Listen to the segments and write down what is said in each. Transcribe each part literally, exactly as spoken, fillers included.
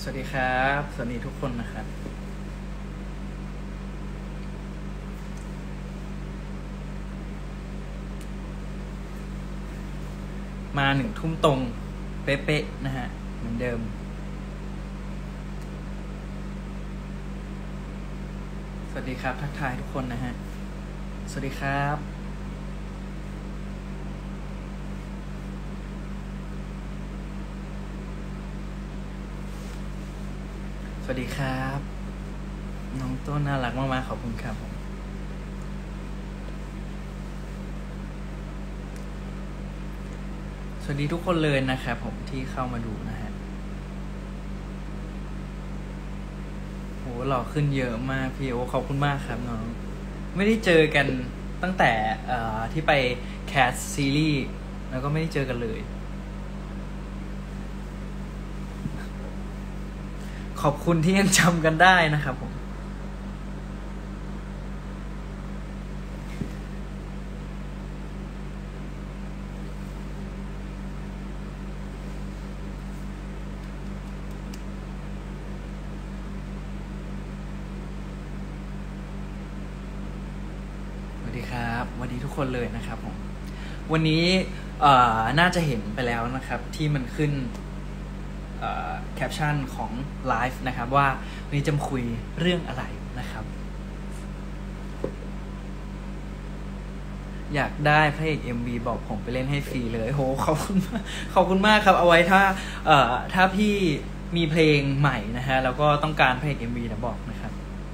วัสดีครับสวัสดีทุกคนนะครับมาหนึ่งทุ่มตรงเป๊ะๆนะฮะเหมือนเดิมสวัสดีครับทักทายทุกคนนะฮะสวัสดีครับสวัสดีครับน้องต้นน่ารักมากๆขอบคุณครับผมสวัสดีทุกคนเลยนะครับผมที่เข้ามาดูนะฮะโหหล่อขึ้นเยอะมากพี่โอขอบคุณมากครับน้องไม่ได้เจอกันตั้งแต่ที่ไปแคสซีรีส์แล้วก็ไม่ได้เจอกันเลยขอบคุณที่ยังจำกันได้นะครับผมสวัสดีครับสวัสดีทุกคนเลยนะครับผมวันนี้น่าจะเห็นไปแล้วนะครับที่มันขึ้นแคปชั่นของไลฟ์นะครับว่าวันนี้จะมาคุยเรื่องอะไรนะครับอยากได้พระเอก เอ็ม วี บอกผมไปเล่นให้ฟรีเลยโหขอบคุณมากขอบคุณมากครับเอาไว้ถ้าเอ่อถ้าพี่มีเพลงใหม่นะฮะแล้วก็ต้องการพระเอก เอ็ม วี นะบอกนะครับ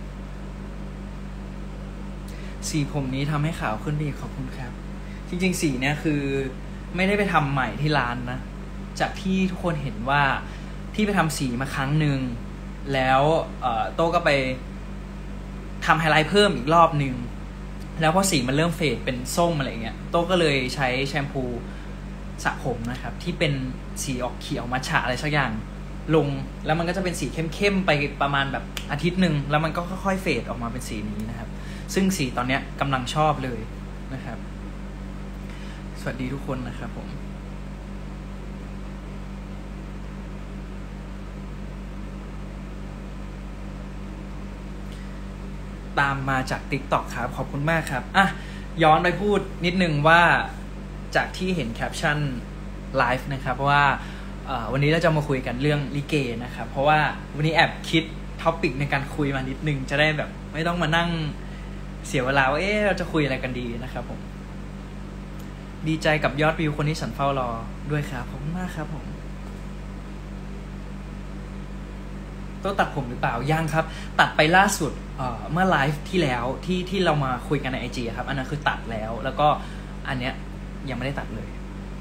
สีผมนี้ทำให้ขาวขึ้นดีขอบคุณครับจริงๆสีเนี้ยคือไม่ได้ไปทำใหม่ที่ร้านนะจากที่ทุกคนเห็นว่าพี่ไปทำสีมาครั้งหนึ่งแล้วโต้ก็ไปทำไฮไลท์เพิ่มอีกรอบหนึ่งแล้วพอสีมันเริ่มเฟดเป็นส้มอะไรเงี้ยโต้ก็เลยใช้แชมพูสระผมนะครับที่เป็นสีออกเขียวมัทฉะอะไรสักอย่างลงแล้วมันก็จะเป็นสีเข้มๆไปประมาณแบบอาทิตย์หนึ่งแล้วมันก็ค่อยๆเฟดออกมาเป็นสีนี้นะครับซึ่งสีตอนเนี้ยกำลังชอบเลยนะครับสวัสดีทุกคนนะครับผมตามมาจาก TikTok ครับขอบคุณมากครับอ่ะย้อนไปพูดนิดนึงว่าจากที่เห็นแคปชั่นไลฟ์นะครับว่าวันนี้เราจะมาคุยกันเรื่องลิเกนะครับเพราะว่าวันนี้แอบคิดท็อปิกในการคุยมานิดนึงจะได้แบบไม่ต้องมานั่งเสียเวลาว่าเอ๊ะเราจะคุยอะไรกันดีนะครับผมดีใจกับยอดวิวคนที่ฉันเฝ้ารอด้วยครับขอบคุณมากครับผมต้องตัดผมหรือเปล่ายังครับตัดไปล่าสุด เ, เมื่อไลฟ์ที่แล้วที่ที่เรามาคุยกันใน ไอ จี ครับอันนั้นคือตัดแล้วแล้วก็อันเนี้ยยังไม่ได้ตัดเลย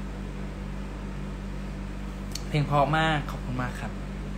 เพลงเพราะมากขอบคุณมากครับ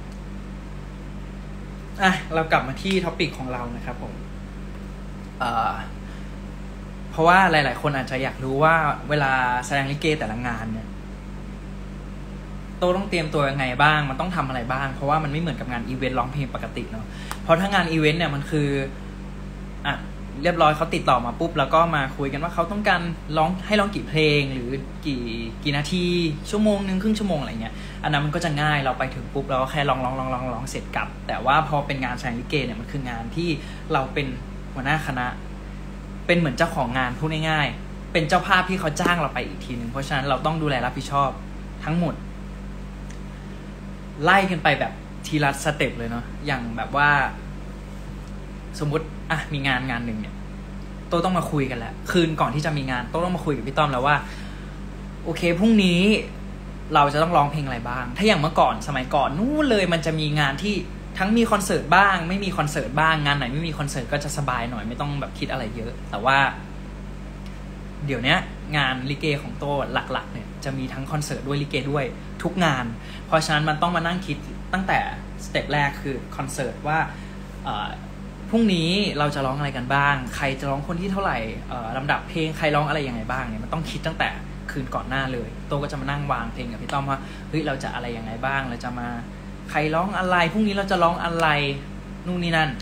อ่ะเรากลับมาที่ท็อปิกของเรานะครับผมเอ่อเพราะว่าหลายๆคนอาจจะอยากรู้ว่าเวลาแสดงลิเกแต่ละงานเนี่ยโตต้องเตรียมตัวยังไงบ้างมันต้องทำอะไรบ้างเพราะว่ามันไม่เหมือนกับงานอีเวนต์ร้องเพลงปกติเนาะเพราะถ้างานอีเวนต์เนี่ยมันคืออ่ะเรียบร้อยเขาติดต่อมาปุ๊บแล้วก็มาคุยกันว่าเขาต้องการร้องให้ร้องกี่เพลงหรือกี่กี่นาทีชั่วโมงนึงครึ่งชั่วโมงอะไรเงี้ยอันนั้นมันก็จะง่ายเราไปถึงปุ๊บเราก็แค่ร้องร้องร้องร้องร้องเสร็จกลับแต่ว่าพอเป็นงานแสดงลิเกเนี่ยมันคืองานที่เราเป็นหัวหน้าคณะเป็นเหมือนเจ้าของงานพูดง่ายๆเป็นเจ้าภาพที่เขาจ้างเราไปอีกทีนึงเพราะฉะนั้นเราต้องดูแลรับผิดชอบทั้งหมดไล่กันไปแบบทีละสเต็ปเลยเนาะอย่างแบบว่าสมมุติอ่ะมีงานงานหนึ่งเนี่ยโต้ต้องมาคุยกันแล้วคืนก่อนที่จะมีงานโต้ต้องมาคุยกับพี่ต้อมแล้วว่าโอเคพรุ่งนี้เราจะต้องร้องเพลงอะไรบ้างถ้าอย่างเมื่อก่อนสมัยก่อนนู้นเลยมันจะมีงานที่ทั้งมีคอนเสิร์ตบ้างไม่มีคอนเสิร์ตบ้างงานไหนไม่มีคอนเสิร์ตก็จะสบายหน่อยไม่ต้องแบบคิดอะไรเยอะแต่ว่าเดี๋ยวนี้งานลิเกของโต้หลักๆเนี่ยจะมีทั้งคอนเสิร์ตด้วยลิเกด้วยทุกงานเพราะฉะนั้นมันต้องมานั่งคิดตั้งแต่สเต็ปแรกคือคอนเสิร์ตว่าพรุ่งนี้เราจะร้องอะไรกันบ้างใครจะร้องคนที่เท่าไหร่ลำดับเพลงใครร้องอะไรยังไงบ้างเนี่ยมันต้องคิดตั้งแต่คืนก่อนหน้าเลยโต้ก็จะมานั่งวางเพลงกับพี่ต้อมว่าเฮ้ยเราจะอะไรยังไงบ้างเราจะมาใครร้องอะไรพรุ่งนี้เราจะร้องอะไรนู่นนี่นั่น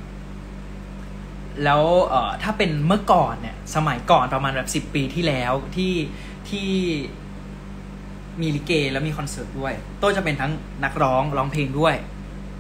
แล้วเอ่อถ้าเป็นเมื่อก่อนเนี่ยสมัยก่อนประมาณแบบสิบปีที่แล้วที่ที่มีลิเกแล้วมีคอนเสิร์ตด้วยโต้จะเป็นทั้งนักร้องร้องเพลงด้วย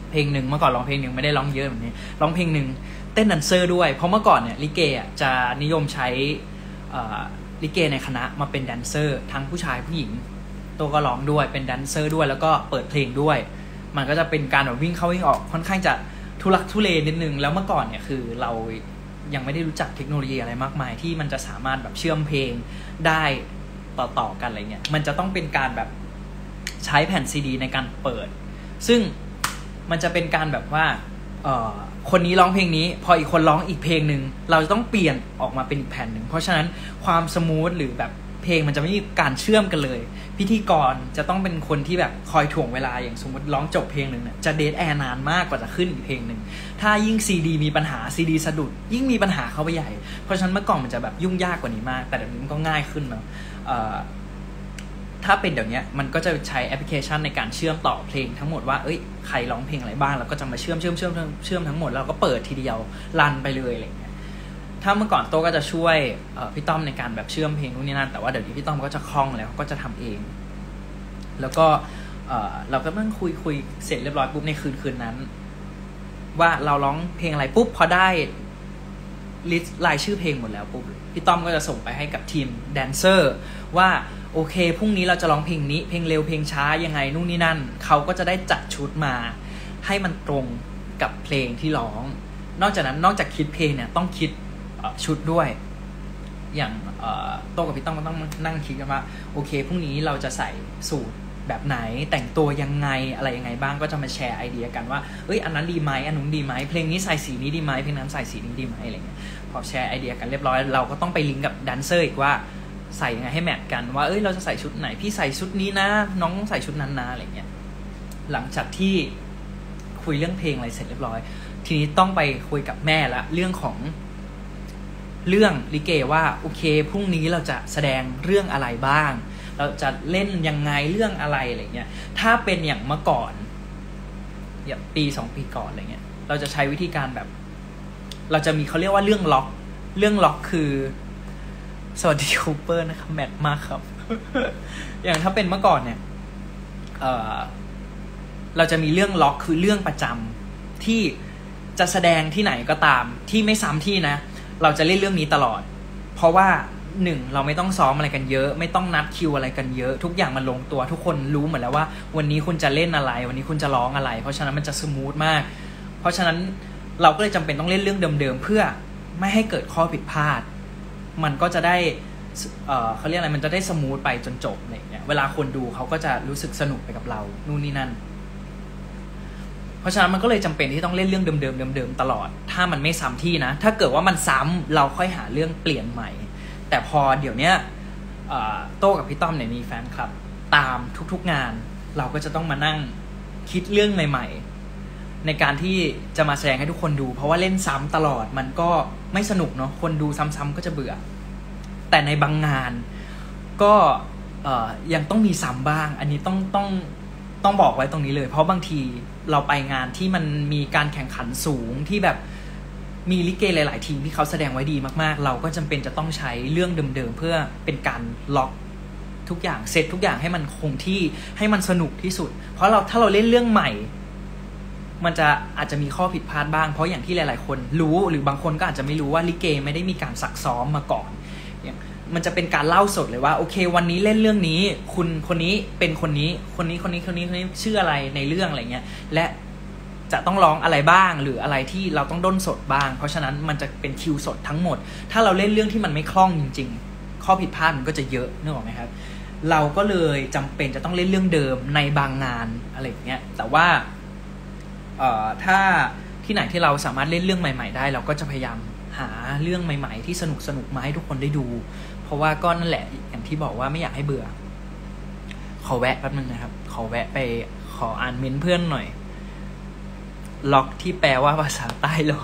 เพลงหนึ่งเมื่อก่อนร้องเพลงหนึ่งไม่ได้ร้องเยอะแบบนี้ร้องเพลงหนึ่งเต้นแดนเซอร์ด้วยเพราะเมื่อก่อนเนี่ยลิเกจะนิยมใช้ลิเกในคณะมาเป็นแดนเซอร์ทั้งผู้ชายผู้หญิงตัวก็ร้องด้วยเป็นแดนเซอร์ด้วยแล้วก็เปิดเพลงด้วยมันก็จะเป็นการแบบวิ่งเข้าวิ่งออกค่อนข้างจะทุลักทุเลนิดนึงแล้วเมื่อก่อนเนี่ยคือเรายังไม่ได้รู้จักเทคโนโลยีอะไรมากมายที่มันจะสามารถแบบเชื่อมเพลงได้ต่อๆกันอะไรเงี้ยมันจะต้องเป็นการแบบใช้แผ่นซีดีในการเปิดซึ่งมันจะเป็นการแบบว่าเอ่อคนนี้ร้องเพลงนี้พออีกคนร้องอีกเพลงหนึ่งเราจะต้องเปลี่ยนออกมาเป็นอีกแผ่นหนึ่งเพราะฉะนั้นความสมูทหรือแบบเพลงมันจะไม่มีการเชื่อมกันเลยพิธีกรจะต้องเป็นคนที่แบบคอยถ่วงเวลาอย่างสมมติร้องจบเพลงหนึ่งเนี่ยจะเดทแอร์นานมากกว่าจะขึ้นอีกเพลงหนึ่งถ้ายิ่งซีดีมีปัญหาซีดีสะดุดยิ่งมีปัญหาเข้าไปใหญ่เพราะฉะนั้นเมื่อก่อนมันจะแบบยุ่งยากกว่านี้มากแต่เดี๋ยวนี้มันก็ง่ายขึ้นแล้วถ้าเป็นเดี๋ยวนี้มันก็จะใช้แอปพลิเคชันในการเชื่อมต่อเพลงทั้งหมดว่าเอ้ยใครร้องเพลงอะไรบ้างแล้วก็จะมาเชื่อมเชื่อมเชื่อมเชื่อมทั้งหมดแล้วก็เปิดทีเดียวรันไปเลยอะไรอย่างเงี้ยถ้าเมื่อก่อนโต้ก็จะช่วยพี่ต้อมในการแบบเชื่อมเพลงนู่นนี่นั่นแต่ว่าเดี๋ยวนี้พี่ต้อมก็จะคล่องแล้วก็จะทำเองแล้วก็เราก็นั่งคุยคุยเสร็จเรียบร้อยปุ๊บในคืนคืนนั้นว่าเราร้องเพลงอะไรปุ๊บพอได้ลิสต์รายชื่อเพลงหมดแล้วปุ๊บพี่ต้อมก็จะส่งไปให้กับทีมแดนเซอร์ว่าโอเคพรุ่งนี้เราจะร้องเพลงนี้เพลงเร็วเพลงช้ายังไงนู่นนี่นั่นเขาก็จะได้จัดชุดมาให้มันตรงกับเพลงที่ร้องนอกจากนั้นนอกจากคิดเพลงเนี่ยต้องคิดชุดด้วยอย่างโต้กับพี่ต้องก็ต้องนั่งคิดกันว่าโอเคพรุ่งนี้เราจะใส่สูทแบบไหนแต่งตัวยังไงอะไรยังไงบ้างก็จะมาแชร์ไอเดียกันว่าเอ้ยอันนั้นดีไหมอันนู้นดีไหมเพลงนี้ใส่สีนี้ดีไหมเพลงนั้นใส่สีนี้ดีไหมอะไรเงี้ยพอแชร์ไอเดียกันเรียบร้อยเราก็ต้องไปลิงก์กับแดนเซอร์อีกว่าใส่ยังไงให้แมทกันว่าเอ้ยเราจะใส่ชุดไหนพี่ใส่ชุดนี้นะน้องใส่ชุดนั้นนะอะไรเงี้ยหลังจากที่คุยเรื่องเพลงอะไรเสร็จเรียบร้อยทีนี้ต้องไปคุยกับแม่ละเรื่องของเรื่องลิเกว่าโอเคพรุ่งนี้เราจะแสดงเรื่องอะไรบ้างเราจะเล่นยังไงเรื่องอะไรอะไรเงี้ยถ้าเป็นอย่างเมื่อก่อนอย่างปีสองปีก่อนอะไรเงี้ยเราจะใช้วิธีการแบบเราจะมีเขาเรียกว่าเรื่องล็อกเรื่องล็อกคือสวัสดีคูเปอร์นะครับแมทมากครับ อย่างถ้าเป็นเมื่อก่อนเนี่ย เอ่อ เราจะมีเรื่องล็อกคือเรื่องประจำที่จะแสดงที่ไหนก็ตามที่ไม่ซ้ำที่นะเราจะเล่นเรื่องนี้ตลอดเพราะว่าหนึ่งเราไม่ต้องซ้อมอะไรกันเยอะไม่ต้องนัดคิวอะไรกันเยอะทุกอย่างมันลงตัวทุกคนรู้หมดแล้วว่าวันนี้คุณจะเล่นอะไรวันนี้คุณจะร้องอะไรเพราะฉะนั้นมันจะสมูทมากเพราะฉะนั้นเราก็เลยจำเป็นต้องเล่นเรื่องเดิมๆเพื่อไม่ให้เกิดข้อผิดพลาดมันก็จะได้เอ่อเขาเรียกอะไรมันจะได้สมูทไปจนจบอะไรอย่างเงี้ยเวลาคนดูเขาก็จะรู้สึกสนุกไปกับเรานู่นนี่นั่นเพราะฉะนั้นมันก็เลยจำเป็นที่ต้องเล่นเรื่องเดิมๆเดิมๆตลอดถ้ามันไม่ซ้ำที่นะถ้าเกิดว่ามันซ้ำเราค่อยหาเรื่องเปลี่ยนใหม่แต่พอเดี๋ยวนี้โต้กับพี่ต้อมเนี่ยมีแฟนคลับตามทุกๆงานเราก็จะต้องมานั่งคิดเรื่องใหม่ๆในการที่จะมาแสดงให้ทุกคนดูเพราะว่าเล่นซ้ำตลอดมันก็ไม่สนุกเนาะคนดูซ้ำๆก็จะเบื่อแต่ในบางงานก็ยังต้องมีซ้ำบ้างอันนี้ต้องต้องต้องบอกไว้ตรงนี้เลยเพราะบางทีเราไปงานที่มันมีการแข่งขันสูงที่แบบมีลิเกหลายๆทีมที่เขาแสดงไว้ดีมากๆเราก็จำเป็นจะต้องใช้เรื่องเดิมๆเพื่อเป็นการล็อกทุกอย่างเซตทุกอย่างให้มันคงที่ให้มันสนุกที่สุดเพราะเราถ้าเราเล่นเรื่องใหม่มันจะอาจจะมีข้อผิดพลาดบ้างเพราะอย่างที่หลายๆคนรู้หรือบางคนก็อาจจะไม่รู้ว่าลิเกไม่ได้มีการซักซ้อมมาก่อนอย่างมันจะเป็นการเล่าสดเลยว่าโอเควันนี้เล่นเรื่องนี้คุณคนนี้เป็นคนนี้คนนี้คนนี้คนนี้คนนี้ชื่ออะไรในเรื่องอะไรเงี้ยและจะต้องร้องอะไรบ้างหรืออะไรที่เราต้องด้นสดบ้างเพราะฉะนั้นมันจะเป็นคิวสดทั้งหมดถ้าเราเล่นเรื่องที่มันไม่คล่องจริงๆข้อผิดพลาดมันก็จะเยอะนึกออกไหมครับเราก็เลยจำเป็นจะต้องเล่นเรื่องเดิมในบางงานอะไรอย่างเงี้ยแต่ว่าเอ่อถ้าที่ไหนที่เราสามารถเล่นเรื่องใหม่ๆได้เราก็จะพยายามหาเรื่องใหม่ๆที่สนุกสนุกมาให้ทุกคนได้ดูเพราะว่าก็นั่นแหละอย่างที่บอกว่าไม่อยากให้เบื่อขอแวะแป๊บนึงนะครับขอแวะไปขออ่านเม้นเพื่อนหน่อยล็อกที่แปลว่าภาษาใต้หรอ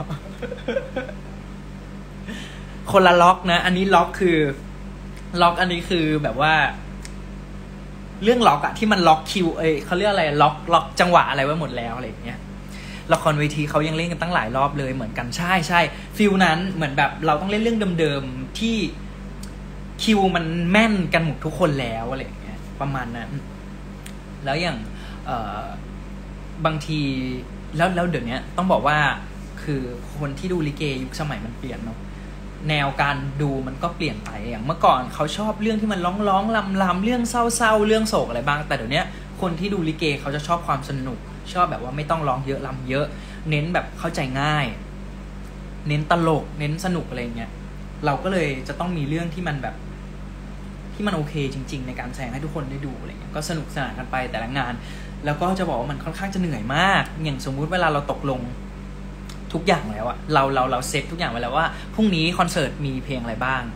คนละล็อกนะอันนี้ล็อกคือล็อกอันนี้คือแบบว่าเรื่องล็อกอะที่มันล็อกคิวเอ้ยเขาเรียกอะไรล็อกล็อกจังหวะอะไรไว้หมดแล้วอะไรอย่างเงี้ยละครเวทีเขายังเล่นกันตั้งหลายรอบเลยเหมือนกันใช่ใช่ฟิลนั้นเหมือนแบบเราต้องเล่นเรื่องเดิมๆที่คิวมันแม่นกันหมดทุกคนแล้วอะไรอย่างเงี้ยประมาณนั้นแล้วอย่างเอ่อบางทีแล้วแล้วเดี๋ยวนี้ต้องบอกว่าคือคนที่ดูลิเกยุคสมัยมันเปลี่ยนเนาะแนวการดูมันก็เปลี่ยนไปอย่างเมื่อก่อนเขาชอบเรื่องที่มันร้องร้องลำลำเรื่องเศร้าๆเรื่องโศกอะไรบ้างแต่เดี๋ยวนี้คนที่ดูลิเกเขาจะชอบความสนุกชอบแบบว่าไม่ต้องร้องเยอะลำเยอะเน้นแบบเข้าใจง่ายเน้นตลกเน้นสนุกอะไรเงี้ยเราก็เลยจะต้องมีเรื่องที่มันแบบที่มันโอเคจริงๆในการแสดงให้ทุกคนได้ดูอะไรเงี้ยก็สนุกสนานกันไปแต่ละงานแล้วก็จะบอกว่ามันค่อนข้างจะเหนื่อยมากอย่างสมมุติเวลาเราตกลงทุกอย่างแล้วอะเราเราเราเซตทุกอย่างไว้แล้วว่าพรุ่งนี้คอนเสิร์ตมีเพลงอะไรบ้าง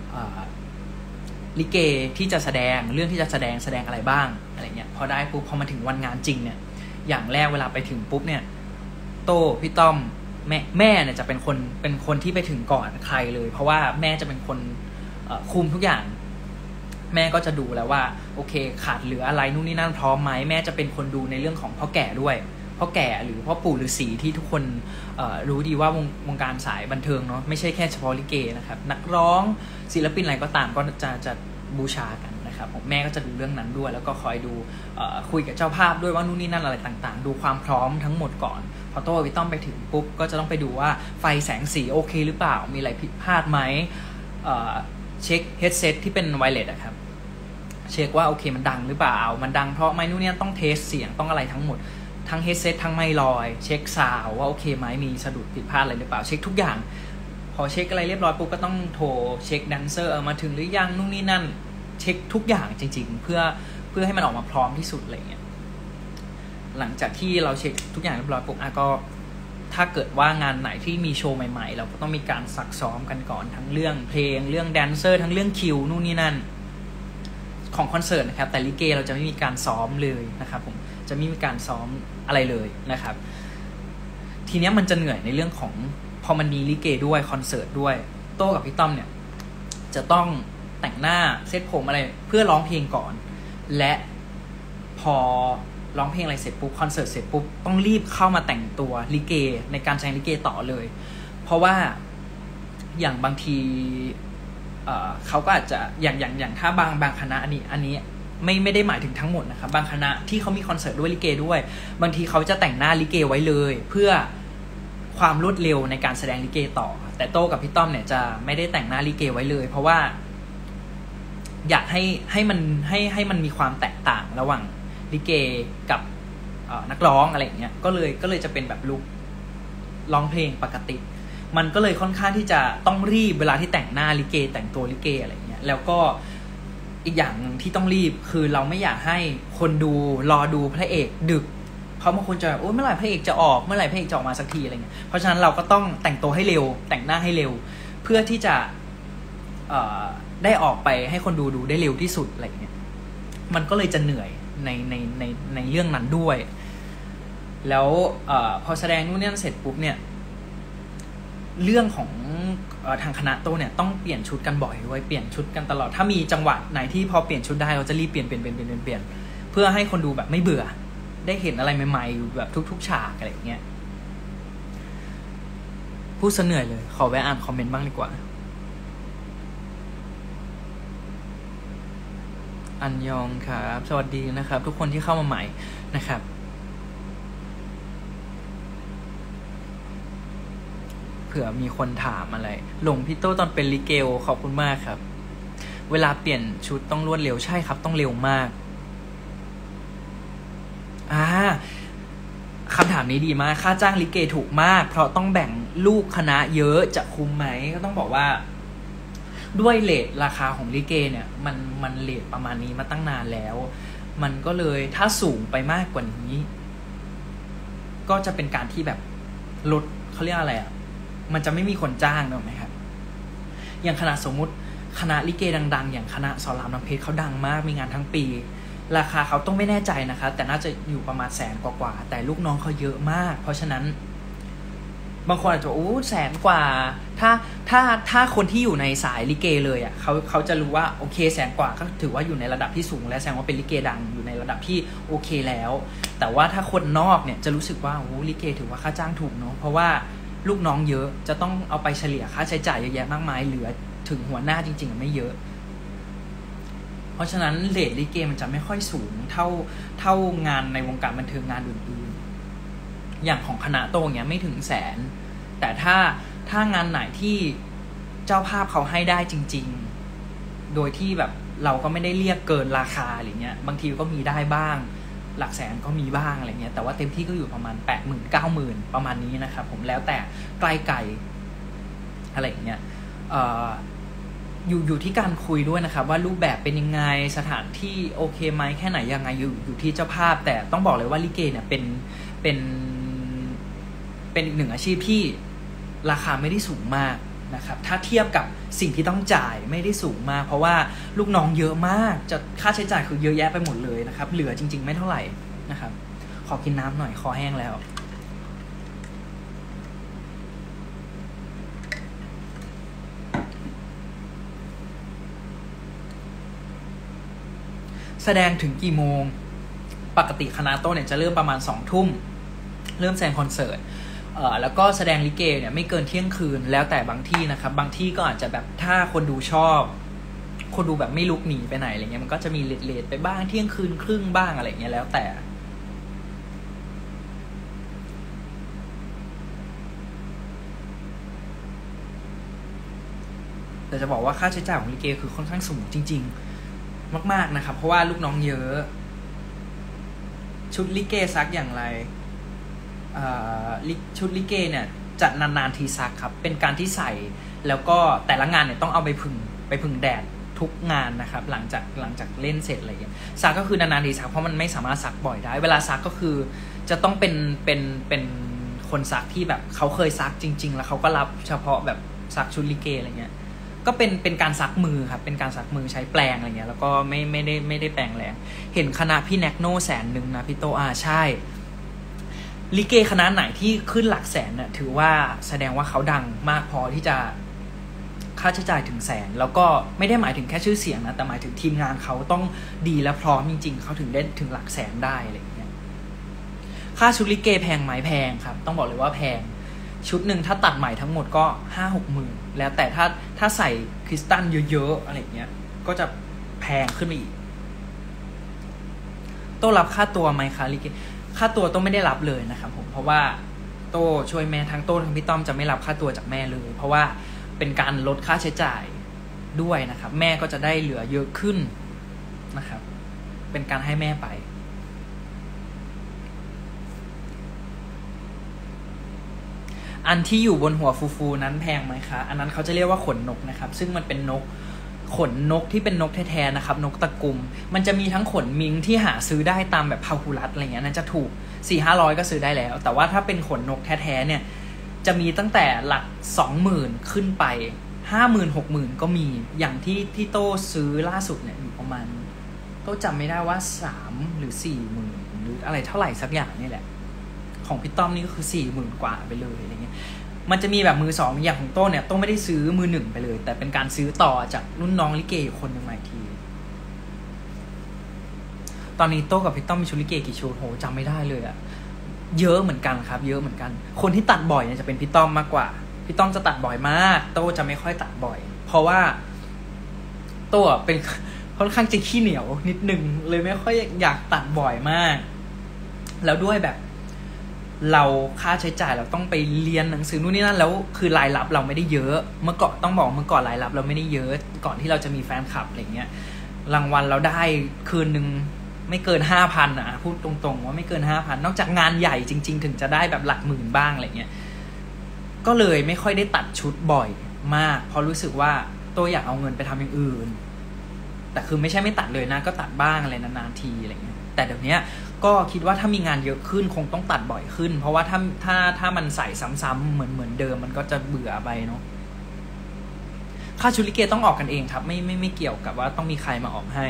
ลิเกที่จะแสดงเรื่องที่จะแสดงแสดงอะไรบ้างอะไรเงี้ยพอได้ปุ๊บพอมาถึงวันงานจริงเนี่ยอย่างแรกเวลาไปถึงปุ๊บเนี่ยโต้พี่ต้อมแม่แม่เนี่ยจะเป็นคนเป็นคนที่ไปถึงก่อนใครเลยเพราะว่าแม่จะเป็นคนคุมทุกอย่างแม่ก็จะดูแล้วว่าโอเคขาดเหลืออะไรนู่นนี่นั่นพร้อมไหมแม่จะเป็นคนดูในเรื่องของพ่อแก่ด้วยพ่อแก่หรือพ่อปู่ฤาษีที่ทุกคนรู้ดีว่าวงวงการสายบันเทิงเนาะไม่ใช่แค่เฉพาะลิเกนะครับนักร้องศิลปินอะไรก็ตามก็จะจะบูชากันนะครับผมแม่ก็จะดูเรื่องนั้นด้วยแล้วก็คอยดูคุยกับเจ้าภาพด้วยว่านู่นนี่นั่นอะไรต่างๆดูความพร้อมทั้งหมดก่อนพอโต้พี่ต้อมไปถึงปุ๊บก็จะต้องไปดูว่าไฟแสงสีโอเคหรือเปล่ามีอะไรผิดพลาดไหมเช็คเฮดเซตที่เป็นไวเลสอะครับเช็คว่าโอเคมันดังหรือเปล่ามันดังเพราะไม่นู่นนี่ต้องเทสเสียงต้องอะไรทั้งหมดทั้งเฮดเซตทั้งไมค์ลอยเช็คซาวว่าโอเคไหมมีสะดุดผิดพลาดอะไรหรือเปล่าเช็คทุกอย่างพอเช็คอะไรเรียบร้อยปุ๊บก็ต้องโทรเช็คแดนเซอร์มาถึงหรือยังนู่นนี่นั่นเช็คทุกอย่างจริงๆเพื่อเพื่อให้มันออกมาพร้อมที่สุดอะไรเงี้ยหลังจากที่เราเช็คทุกอย่างเรียบร้อยปุ๊บอ่ะก็ถ้าเกิดว่างานไหนที่มีโชว์ใหม่ๆเราก็ต้องมีการซักซ้อมกันก่อนทั้งเรื่องเพลงเรื่องแดนเซอร์ทั้งเรื่องคิวนู่นนี่นั่นของคอนเสิร์ตนะครับแต่ลิเกเราจะไม่มีการซ้อมเลยนะครับผมจะไม่มีการซ้อมอะไรเลยนะครับทีนี้มันจะเหนื่อยในเรื่องของพอมันมีลิเกด้วยคอนเสิร์ตด้วยโต้กับพี่ต้อมเนี่ยจะต้องแต่งหน้าเซตผมอะไรเพื่อร้องเพลงก่อนและพอร้องเพลงอะไรเสร็จปุ๊บคอนเสิร์ตเสร็จปุ๊บต้องรีบเข้ามาแต่งตัวลิเกในการแสดงลิเกต่อเลยเพราะว่าอย่างบางทีเอ่อเขาก็อาจจะอย่างอย่างอย่างถ้าบางบางคณะอันนี้อันนี้ไม่ไม่ได้หมายถึงทั้งหมดนะครับบางคณะที่เขามีคอนเสิร์ตด้วยลิเกด้วยบางทีเขาจะแต่งหน้าลิเกไว้เลยเพื่อความรวดเร็วในการแสดงลิเกต่อแต่โต้กับพี่ต้อมเนี่ยจะไม่ได้แต่งหน้าลิเกไว้เลยเพราะว่าอยากให้ให้มันให้ให้มันมีความแตกต่างระหว่างลิเกกับนักร้องอะไรอย่างเงี้ยก็เลยก็เลยจะเป็นแบบลุคร้องเพลงปกติมันก็เลยค่อนข้างที่จะต้องรีบเวลาที่แต่งหน้าลิเกแต่งตัวลิเกอะไรอย่างเงี้ยแล้วก็อีกอย่างนึงที่ต้องรีบคือเราไม่อยากให้คนดูรอดูพระเอกดึกเพราะบางคนจะโอ๊ยเมื่อไหร่พระเอกจะออกเมื่อไหร่พระเอกจะออกมาสักทีอะไรเงี้ยเพราะฉะนั้นเราก็ต้องแต่งตัวให้เร็วแต่งหน้าให้เร็วเพื่อที่จะเอ่อได้ออกไปให้คนดูดูได้เร็วที่สุดอะไรเงี้ยมันก็เลยจะเหนื่อยในในในในเรื่องนั้นด้วยแล้วเอ่อพอแสดงนู่นนี่เสร็จปุ๊บเนี่ยเรื่องของเอ่อทางคณะโตเนี่ยต้องเปลี่ยนชุดกันบ่อยด้วยเปลี่ยนชุดกันตลอดถ้ามีจังหวะไหนที่พอเปลี่ยนชุดได้เราจะรีบเปลี่ยนเปลี่ยนเปลี่ยนเปลี่ยนเปลี่ยนเพื่อให้คนดูแบบไม่เบื่อได้เห็นอะไรใหม่ๆแบบทุกๆฉากอะไรอย่างเงี้ยพูดซะเหนื่อยเลยขอแวะอ่านคอมเมนต์บ้างดีกว่าอันยองครับสวัสดีนะครับทุกคนที่เข้ามาใหม่นะครับเผื่อมีคนถามอะไรหลงพี่โต้ตอนเป็นลิเกลขอบคุณมากครับเวลาเปลี่ยนชุดต้องรวดเร็วใช่ครับต้องเร็วมากอ่าคำถามนี้ดีมากค่าจ้างลิเกถูกมากเพราะต้องแบ่งลูกคณะเยอะจะคุ้มไหมก็ต้องบอกว่าด้วยเรทราคาของลิเกเนี่ยมันมันเรทประมาณนี้มาตั้งนานแล้วมันก็เลยถ้าสูงไปมากกว่านี้ก็จะเป็นการที่แบบลดเขาเรียกอะไรอ่ะมันจะไม่มีคนจ้างถูกไหมครับอย่างคณะสมมุติคณะลิเกดังๆอย่างคณะสอนรามน้ำเพชรเขาดังมากมีงานทั้งปีราคาเขาต้องไม่แน่ใจนะคะแต่น่าจะอยู่ประมาณแสนกว่าๆแต่ลูกน้องเขาเยอะมากเพราะฉะนั้นบางคนอาจจะโอ้แสนกว่าถ้าถ้าถ้าคนที่อยู่ในสายลิเกเลยอ่ะเขาเขาจะรู้ว่าโอเคแสนกว่าก็ถือว่าอยู่ในระดับที่สูงและแสดงว่าเป็นลิเกดังอยู่ในระดับที่โอเคแล้วแต่ว่าถ้าคนนอกเนี่ยจะรู้สึกว่าโอ้ลิเกถือว่าค่าจ้างถูกเนาะเพราะว่าลูกน้องเยอะจะต้องเอาไปเฉลี่ยค่าใช้จ่ายเยอะแยะมากมายเหลือถึงหัวหน้าจริงๆไม่เยอะเพราะฉะนั้นเรทลิเกมันจะไม่ค่อยสูงเท่าเท่างานในวงการบันเทิงงานอื่นอย่างของคณะโตเงี้ยไม่ถึงแสนแต่ถ้าถ้างานไหนที่เจ้าภาพเขาให้ได้จริงๆโดยที่แบบเราก็ไม่ได้เรียกเกินราคาอะไรเงี้ยบางทีก็มีได้บ้างหลักแสนก็มีบ้างอะไรเงี้ยแต่ว่าเต็มที่ก็อยู่ประมาณ แปดหมื่น เก้าหมื่น ประมาณนี้นะครับผมแล้วแต่ใกล้ไกลอะไรอย่างเงี้ยเอ่ออยู่อยู่ที่การคุยด้วยนะครับว่ารูปแบบเป็นยังไงสถานที่โอเคไหมแค่ไหนยังไงอยู่อยู่ที่เจ้าภาพแต่ต้องบอกเลยว่าลิเกเนี่ยเป็นเป็นเป็นอีกหนึ่งอาชีพที่ราคาไม่ได้สูงมากนะครับถ้าเทียบกับสิ่งที่ต้องจ่ายไม่ได้สูงมากเพราะว่าลูกน้องเยอะมากจะค่าใช้จ่ายคือเยอะแยะไปหมดเลยนะครับเหลือจริงๆไม่เท่าไหร่นะครับขอกินน้ำหน่อยคอแห้งแล้วแสดงถึงกี่โมงปกติคณะโต้เนี่ยจะเริ่มประมาณสองทุ่มเริ่มแสดงคอนเสิร์ตเอ่อแล้วก็แสดงลิเกเนี่ยไม่เกินเที่ยงคืนแล้วแต่บางที่นะครับบางที่ก็อาจจะแบบถ้าคนดูชอบคนดูแบบไม่ลุกหนีไปไหนอะไรเงี้ยมันก็จะมีเลทๆไปบ้างเที่ยงคืนครึ่งบ้างอะไรเงี้ยแล้วแต่แต่จะบอกว่าค่าใช้จ่ายของลิเกคือค่อนข้างสูงจริงๆมากๆนะครับเพราะว่าลูกน้องเยอะชุดลิเกซักอย่างไรชุดลิเกเนี่ยจัดนานๆทีซักครับเป็นการที่ใส่แล้วก็แต่ละงานเนี่ยต้องเอาไปพึ่งไปพึ่งแดดทุกงานนะครับหลังจากหลังจากเล่นเสร็จอะไรอย่างเงี้ยซักก็คือนานๆทีซักเพราะมันไม่สามารถซักบ่อยได้เวลาซักก็คือจะต้องเป็นเป็นเป็นคนซักที่แบบเขาเคยซักจริงๆแล้วเขาก็รับเฉพาะแบบซักชุดลิเกอะไรเงี้ยก็เป็นเป็นการซักมือครับเป็นการซักมือใช้แปรงอะไรเงี้ยแล้วก็ไม่ไม่ได้ไม่ได้แปรงแรงเห็นคณะพี่แน็กโน่แสนหนึ่งนะพี่โตอาใช่ลิเกคณะไหนที่ขึ้นหลักแสนเนี่ยถือว่าแสดงว่าเขาดังมากพอที่จะค่าใช้จ่ายถึงแสนแล้วก็ไม่ได้หมายถึงแค่ชื่อเสียงนะแต่หมายถึงทีมงานเขาต้องดีและพร้อมจริงๆเขาถึงได้ถึงหลักแสนได้อะไรอย่างเงี้ยค่าชุดลิเกแพงไหมแพงครับต้องบอกเลยว่าแพงชุดหนึ่งถ้าตัดใหม่ทั้งหมดก็ห้าหกหมื่นแล้วแต่ถ้าถ้าใส่คริสตัลเยอะๆอะไรเงี้ยก็จะแพงขึ้นไปอีกต้องรับค่าตัวไหมคะลิเกค่าตัวต้องไม่ได้รับเลยนะครับผมเพราะว่าโต้ช่วยแม่ทั้งโต้ทั้งพี่ต้อมจะไม่รับค่าตัวจากแม่เลยเพราะว่าเป็นการลดค่าใช้จ่ายด้วยนะครับแม่ก็จะได้เหลือเยอะขึ้นนะครับเป็นการให้แม่ไปอันที่อยู่บนหัวฟูๆนั้นแพงไหมคะอันนั้นเขาจะเรียกว่าขนนกนะครับซึ่งมันเป็นนกขนนกที่เป็นนกแท้ๆนะครับนกตะกุมมันจะมีทั้งขนมิงที่หาซื้อได้ตามแบบพาหุรัตอะไรเงี้ยนั่นจะถูก สี่ห้าร้อย ก็ซื้อได้แล้วแต่ว่าถ้าเป็นขนนกแท้ๆเนี่ยจะมีตั้งแต่หลัก สองหมื่น ขึ้นไป ห้าหมื่น หกหมื่น ก็มีอย่างที่ที่โต้ซื้อล่าสุดเนี่ยอยู่ประมาณโต้จำไม่ได้ว่าสามหรือ สี่หมื่น หรืออะไรเท่าไหร่สักอย่างนี่แหละของพี่ต้อมนี่ก็คือ สี่หมื่น กว่าไปเลยอะไรเงี้ยมันจะมีแบบมือสองอย่างของโต้เนี่ยโต้ไม่ได้ซื้อมือหนึ่งไปเลยแต่เป็นการซื้อต่อจากรุ่นน้องลิเกคนหนึ่งมาอีกทีตอนนี้โต้กับพี่ต้อมมีชุดลิเกกี่ชุดโหจำไม่ได้เลยอะเยอะเหมือนกันครับเยอะเหมือนกันคนที่ตัดบ่อยเนี่ยจะเป็นพี่ต้อมมากกว่าพี่ต้อมจะตัดบ่อยมากโต้จะไม่ค่อยตัดบ่อยเพราะว่าโต้เป็นค่อนข้างจะขี้เหนียวนิดนึงเลยไม่ค่อยอยากตัดบ่อยมากแล้วด้วยแบบเราค่าใช้จ่ายเราต้องไปเรียนหนังสือนู่นนี่นั่นแล้วคือรายรับเราไม่ได้เยอะเมื่อก่อนต้องบอกเมื่อก่อนรายรับเราไม่ได้เยอะก่อนที่เราจะมีแฟนคลับอะไรเงี้ยรางวัลเราได้คืนนึงไม่เกิน ห้าพัน อ่ะพูดตรงๆว่าไม่เกิน ห้าพัน นอกจากงานใหญ่จริงๆถึงจะได้แบบหลักหมื่นบ้างอะไรเงี้ยก็เลยไม่ค่อยได้ตัดชุดบ่อยมากเพราะรู้สึกว่าตัวอยากเอาเงินไปทำอย่างอื่นแต่คือไม่ใช่ไม่ตัดเลยนะก็ตัดบ้างอะไรนานๆทีอะไรเงี้ยแต่เดี๋ยวนี้ก็คิดว่าถ้ามีงานเยอะขึ้นคงต้องตัดบ่อยขึ้นเพราะว่าถ้าถ้าถ้ามันใส่ซ้ำๆเหมือนเหมือนเดิมมันก็จะเบื่อไปเนาะค่าชุดลิเกต้องออกกันเองครับไม่ไม่ไม่เกี่ยวกับว่าต้องมีใครมาออกให้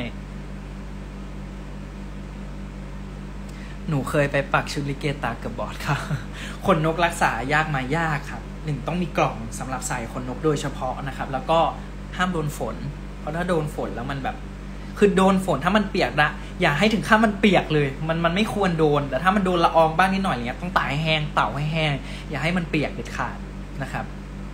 หนูเคยไปปักชุดลิเกตาเกือบบอดค่ะขนนกรักษายากมายากครับหนึ่งต้องมีกล่องสำหรับใส่ขนนกโดยเฉพาะนะครับแล้วก็ห้ามโดนฝนเพราะถ้าโดนฝนแล้วมันแบบคือโดนฝนถ้ามันเปียกนะอย่าให้ถึงขั้นมันเปียกเลยมันมันไม่ควรโดนแต่ถ้ามันโดนละอองบ้างนิดหน่อยอะไรเงี้ยต้องตากให้แห้งเต่าให้แห้งอย่าให้มันเปียกเด็ดขาดนะครับ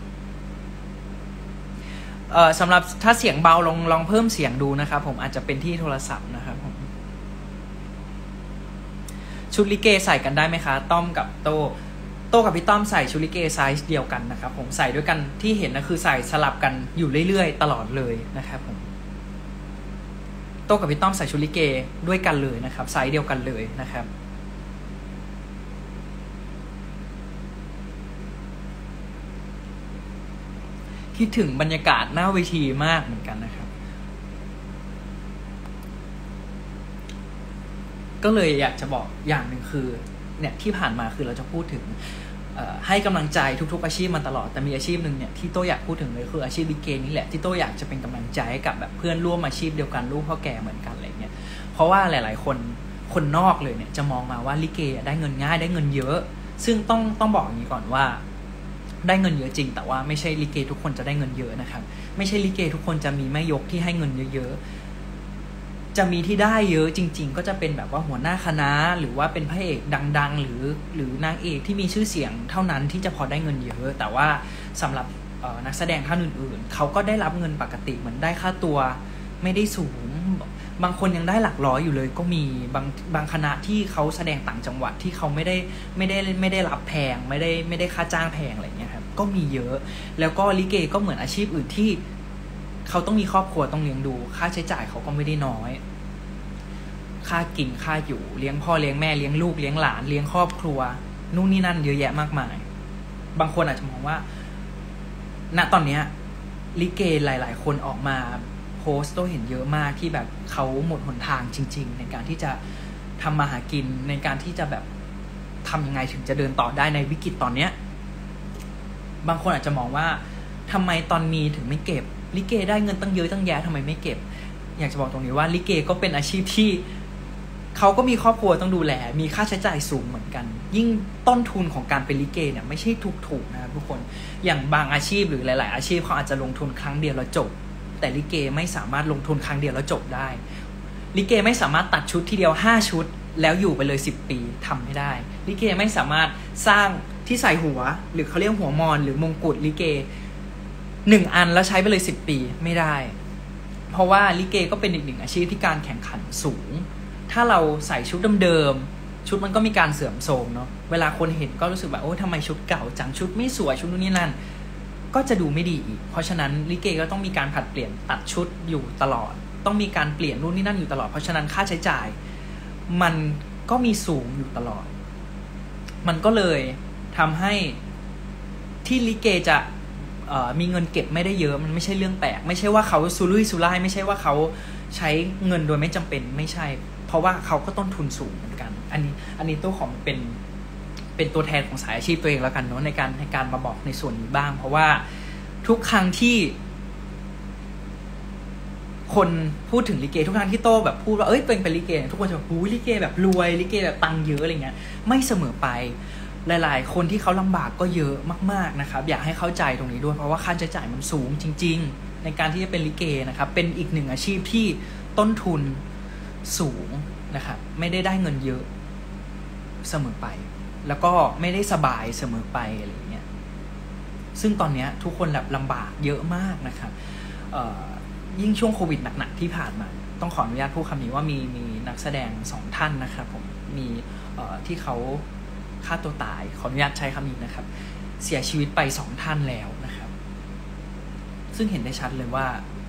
เอ่อสำหรับถ้าเสียงเบาลองลองเพิ่มเสียงดูนะครับผมอาจจะเป็นที่โทรศัพท์นะครับผมชุดลิเกใส่กันได้ไหมคะต้อมกับโตโตกับพี่ต้อมใส่ชุดลิเกไซส์เดียวกันนะครับผมใส่ด้วยกันที่เห็นนะคือใส่สลับกันอยู่เรื่อยๆตลอดเลยนะครับผมโตกับพี่ต้อมใส่ชุดลิเกด้วยกันเลยนะครับไซส์เดียวกันเลยนะครับคิดถึงบรรยากาศหน้าเวทีมากเหมือนกันนะครับก็เลยอยากจะบอกอย่างหนึ่งคือเนี่ยที่ผ่านมาคือเราจะพูดถึงให้กำลังใจทุกๆอาชีพมาตลอดแต่มีอาชีพหนึ่งเนี่ยที่โต้อยากพูดถึงเลยคืออาชีพลิเกนี่แหละที่โต้อยากจะเป็นกำลังใจให้กับแบบเพื่อนร่วมอาชีพเดียวกันลูกพ่อแก่เหมือนกันอะไรเงี้ยเพราะว่าหลายๆคนคนนอกเลยเนี่ยจะมองมาว่าลิเกได้เงินง่ายได้เงินเยอะซึ่งต้องต้องบอกอย่างนี้ก่อนว่าได้เงินเยอะจริงแต่ว่าไม่ใช่ลิเกทุกคนจะได้เงินเยอะนะครับไม่ใช่ลิเกทุกคนจะมีแม่ยกที่ให้เงินเยอะๆจะมีที่ได้เยอะจริงๆก็จะเป็นแบบว่าหัวหน้าคณะหรือว่าเป็นพระเอกดังๆหรือหรือนางเอกที่มีชื่อเสียงเท่านั้นที่จะพอได้เงินเยอะแต่ว่าสำหรับนักแสดงท่านอื่นๆเขาก็ได้รับเงินปกติเหมือนได้ค่าตัวไม่ได้สูงบางคนยังได้หลักร้อยอยู่เลยก็มีบางบางคณะที่เขาแสดงต่างจังหวัดที่เขาไม่ได้ไม่ได้ไม่ได้รับแพงไม่ได้ไม่ได้ค่าจ้างแพงอะไรเงี้ยครับก็มีเยอะแล้วก็ลิเกก็เหมือนอาชีพอื่นที่เขาต้องมีครอบครัวต้องเลี้ยงดูค่าใช้จ่ายเขาก็ไม่ได้น้อยค่ากินค่าอยู่เลี้ยงพ่อเลี้ยงแม่เลี้ยงลูกเลี้ยงหลานเลี้ยงครอบครัวนู่นนี่นั่นเยอะแยะมากมายบางคนอาจจะมองว่าณตอนนี้ลิเกหลายๆคนออกมาโพสต์ก็เห็นเยอะมากที่แบบเขาหมดหนทางจริงๆในการที่จะทำมาหากินในการที่จะแบบทำยังไงถึงจะเดินต่อได้ในวิกฤตตอนเนี้ยบางคนอาจจะมองว่าทำไมตอนมีถึงไม่เก็บลิเกได้เงินตั้งเยอะตั้งแยะทำไมไม่เก็บอยากจะบอกตรงนี้ว่าลิเกก็เป็นอาชีพที่เขาก็มีครอบครัวต้องดูแลมีค่าใช้จ่ายสูงเหมือนกันยิ่งต้นทุนของการเป็นลิเกเนี่ยไม่ใช่ถูกๆนะครับทุกคนอย่างบางอาชีพหรือหลายๆอาชีพเขาอาจจะลงทุนครั้งเดียวแล้วจบแต่ลิเกไม่สามารถลงทุนครั้งเดียวแล้วจบได้ลิเกไม่สามารถตัดชุดทีเดียวห้าชุดแล้วอยู่ไปเลยสิบปีทำไม่ได้ลิเกไม่สามารถสร้างที่ใส่หัวหรือเขาเรียกหัวมอนหรือมงกุฎลิเกหนึ่งอันแล้วใช้ไปเลยสิบปีไม่ได้เพราะว่าลิเกก็เป็นอีกหนึ่งอาชีพที่การแข่งขันสูงถ้าเราใส่ชุดเดิมๆชุดมันก็มีการเสื่อมโทรมเนาะเวลาคนเห็นก็รู้สึกแบบโอ้ทำไมชุดเก่าจังชุดไม่สวยชุดนู้นนี่นั่นก็จะดูไม่ดีอีกเพราะฉะนั้นลิเกก็ต้องมีการผัดเปลี่ยนตัดชุดอยู่ตลอดต้องมีการเปลี่ยนนู่นนี่นั่นอยู่ตลอดเพราะฉะนั้นค่าใช้จ่ายมันก็มีสูงอยู่ตลอดมันก็เลยทำให้ที่ลิเกจะมีเงินเก็บไม่ได้เยอะมันไม่ใช่เรื่องแปลกไม่ใช่ว่าเขาซุรุ่ยซุร่ายไม่ใช่ว่าเขาใช้เงินโดยไม่จำเป็นไม่ใช่เพราะว่าเขาก็ต้นทุนสูงเหมือนกันอันนี้อันนี้ตัวของเป็นเป็นตัวแทนของสายอาชีพตัวเองแล้วกันเนาะในการในการมาบอกในส่วนนี้บ้างเพราะว่าทุกครั้งที่คนพูดถึงลิเกทุกครั้งที่โตแบบพูดว่าเอ้ยเป็นเป็นลิเกทุกคนจะแบบหูลิเกแบบรวยลิเกแบบตังเยอะอะไรเงี้ยไม่เสมอไปหลายๆคนที่เขาลำบากก็เยอะมากๆนะครับอยากให้เข้าใจตรงนี้ด้วยเพราะว่าค่าใช้จ่ายมันสูงจริงๆในการที่จะเป็นลิเกนะครับเป็นอีกหนึ่งอาชีพที่ต้นทุนสูงนะครับไม่ได้ได้เงินเยอะเสมอไปแล้วก็ไม่ได้สบายเสมอไปอะไรเงี้ยซึ่งตอนนี้ทุกคนแบบลำบากเยอะมากนะครับยิ่งช่วงโควิดหนักๆที่ผ่านมาต้องขออนุญาตพูดคำนี้ว่ามีมีนักแสดงสองท่านนะครับผมมีที่เขาฆ่าตัวตายขออนุญาตใช้คำนี้นะครับเสียชีวิตไปสองท่านแล้วนะครับซึ่งเห็นได้ชัดเลยว่า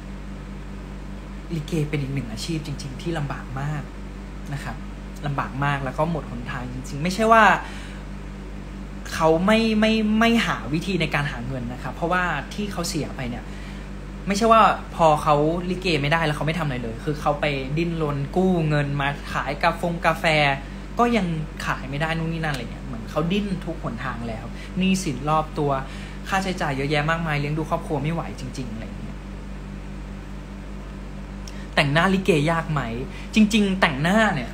ลิเกเป็นอีกหนึ่งอาชีพจริงๆที่ลำบากมากนะครับลำบากมากแล้วก็หมดหนทางจริงๆไม่ใช่ว่าเขาไม่ไม่ไม่หาวิธีในการหาเงินนะครับเพราะว่าที่เขาเสียไปเนี่ยไม่ใช่ว่าพอเขาลิเกไม่ได้แล้วเขาไม่ทำอะไรเลยคือเขาไปดิ้นรนกู้เงินมาขายกาแฟกาแฟก็ยังขายไม่ได้นู่นนี่นั่นอะไรเงี้ยเหมือนเขาดิ้นทุกหนทางแล้วหนี้สินรอบตัวค่าใช้จ่ายเยอะแยะมากมายเลี้ยงดูครอบครัวไม่ไหวจริงๆอะไรเงี้ยแต่งหน้าลิเกยากไหมจริงๆแต่งหน้าเนี่ย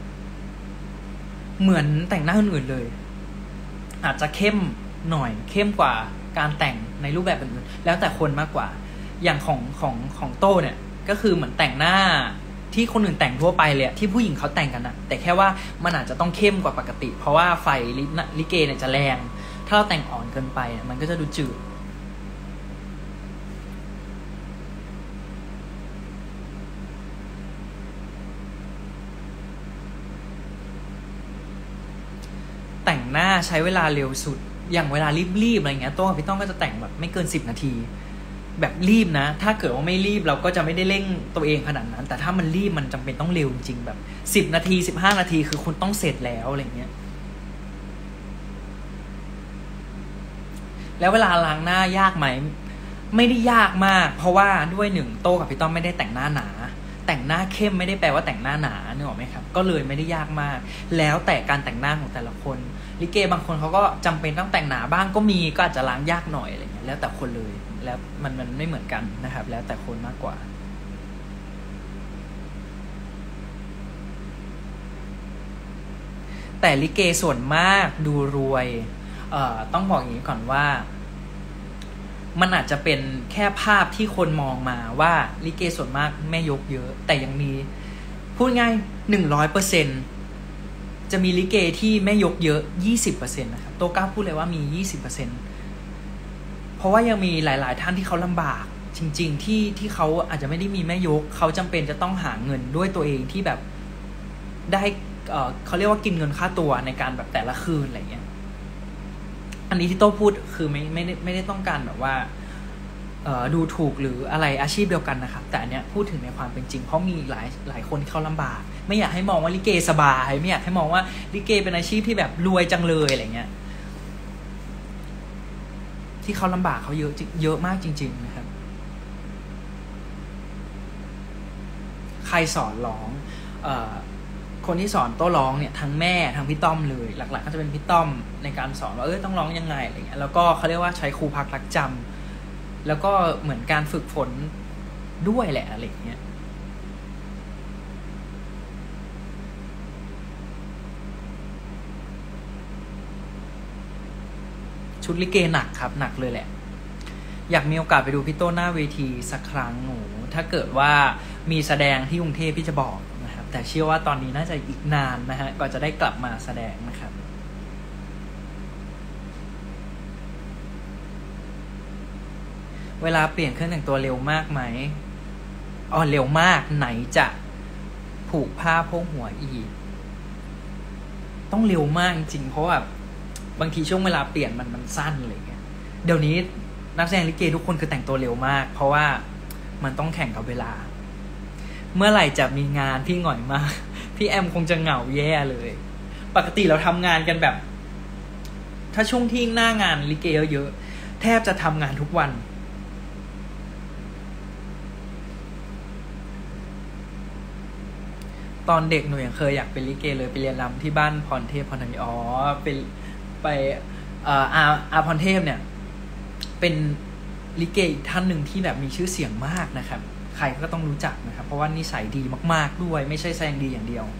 เหมือนแต่งหน้าอื่นๆเลยอาจจะเข้มหน่อยเข้มกว่าการแต่งในรูปแบบอื่นๆแล้วแต่คนมากกว่าอย่างของของของโต้เนี่ยก็คือเหมือนแต่งหน้าที่คนอื่นแต่งทั่วไปเลยที่ผู้หญิงเขาแต่งกันนะแต่แค่ว่ามันอาจจะต้องเข้มกว่าปกติเพราะว่าไฟลิเกเนี่ยจะแรงถ้าเราแต่งอ่อนเกินไปมันก็จะดูจืดหน้าใช้เวลาเร็วสุดอย่างเวลารีบๆอะไรเงี้ยโต้กับพี่ต้องก็จะแต่งแบบไม่เกินสิบนาทีแบบรีบนะถ้าเกิดว่าไม่รีบเราก็จะไม่ได้เร่งตัวเองขนาดนั้นแต่ถ้ามันรีบมันจำเป็นต้องเร็วจริงๆแบบสิบนาทีสิบห้านาทีคือคุณต้องเสร็จแล้วอะไรเงี้ยแล้วเวลาล้างหน้ายากไหมไม่ได้ยากมากเพราะว่าด้วยหนึ่งโต้กับพี่ต้อมไม่ได้แต่งหน้าหนาแต่งหน้าเข้มไม่ได้แปลว่าแต่งหน้าหนานึกออกไหมครับก็เลยไม่ได้ยากมากแล้วแต่การแต่งหน้าของแต่ละคนลิเกบางคนเขาก็จำเป็นต้องแต่งหนาบ้างก็มีก็อาจจะล้างยากหน่อยอะไรเงี้ยแล้วแต่คนเลยแล้วมันมันไม่เหมือนกันนะครับแล้วแต่คนมากกว่าแต่ลิเกส่วนมากดูรวยเอ่อต้องบอกอย่างนี้ก่อนว่ามันอาจจะเป็นแค่ภาพที่คนมองมาว่าลิเกส่วนมากแม่ยกเยอะแต่ยังมีพูดง่ายหนึ่งร้อยเปอร์เซ็นต์จะมีลิเกที่แม่ยกเยอะยี่สิบเปอร์เซ็นต์นะครับโตกล้าพูดเลยว่ามียี่สิบเปอร์เซ็นต์เพราะว่ายังมีหลายๆท่านที่เขาลำบากจริงๆที่ที่เขาอาจจะไม่ได้มีแม่ยกเขาจำเป็นจะต้องหาเงินด้วยตัวเองที่แบบได้เอ่อเขาเรียกว่ากินเงินค่าตัวในการแบบแต่ละคืนอะไรเงี้ยอันนี้ที่โต้พูดคือไม่ไม่ได้ไม่ได้ต้องการแบบว่าเอ่อดูถูกหรืออะไรอาชีพเดียวกันนะครับแต่อันเนี้ยพูดถึงในความเป็นจริงเพราะมีหลายหลายคนที่เขาลำบากไม่อยากให้มองว่าลิเกสบายไม่อยากให้มองว่าลิเกเป็นอาชีพที่แบบรวยจังเลยอะไรเงี้ยที่เขาลำบากเขาเยอะเยอะมากจริงๆนะครับใครสอนร้องเอ่อคนที่สอนโต้ร้องเนี่ยทั้งแม่ทั้งพี่ต้อมเลยหลักๆก็จะเป็นพี่ต้อมในการสอนว่าเออต้องร้องยังไงอะไรเงี้ยแล้วก็เขาเรียกว่าใช้ครูพักรักจำแล้วก็เหมือนการฝึกฝนด้วยแหละอะไรเงี้ยชุดลิเกหนักครับหนักเลยแหละอยากมีโอกาสไปดูพี่โต้หน้าเวทีสักครั้งหนูถ้าเกิดว่ามีแสดงที่กรุงเทพพี่จะบอกนะครับแต่เชื่อว่าตอนนี้น่าจะอีกนานนะฮะก่อนจะได้กลับมาแสดงนะครับเวลาเปลี่ยนเครื่องแต่งตัวเร็วมากไหมอ๋อเร็วมากไหนจะผูกผ้าโพกหัวอีกต้องเร็วมากจริงเพราะว่าบางทีช่วงเวลาเปลี่ยนมันมันสั้นอะไรเงี้ยเดี๋ยวนี้นักแสดงลิเกทุกคนคือแต่งตัวเร็วมากเพราะว่ามันต้องแข่งกับเวลาเมื่อไหร่จะมีงานพี่หง่อยมากพี่แอมคงจะเหงาแย่เลยปกติเราทำงานกันแบบถ้าช่วงที่หน้างานลิเกเยอะๆแทบจะทำงานทุกวันตอนเด็กหนูยังเคยอยากเป็นลิเกเลยไปเรียนรำที่บ้านพรเทพพรธมีอ๋อเป็นไปเอ่ออาอาพรเทพเนี่ยเป็นลิเกอีกท่านหนึ่งที่แบบมีชื่อเสียงมากนะครับใครก็ต้องรู้จักนะครับเพราะว่านิสัยดีมากๆด้วยไม่ใช่แสดงดีอย่างเดียว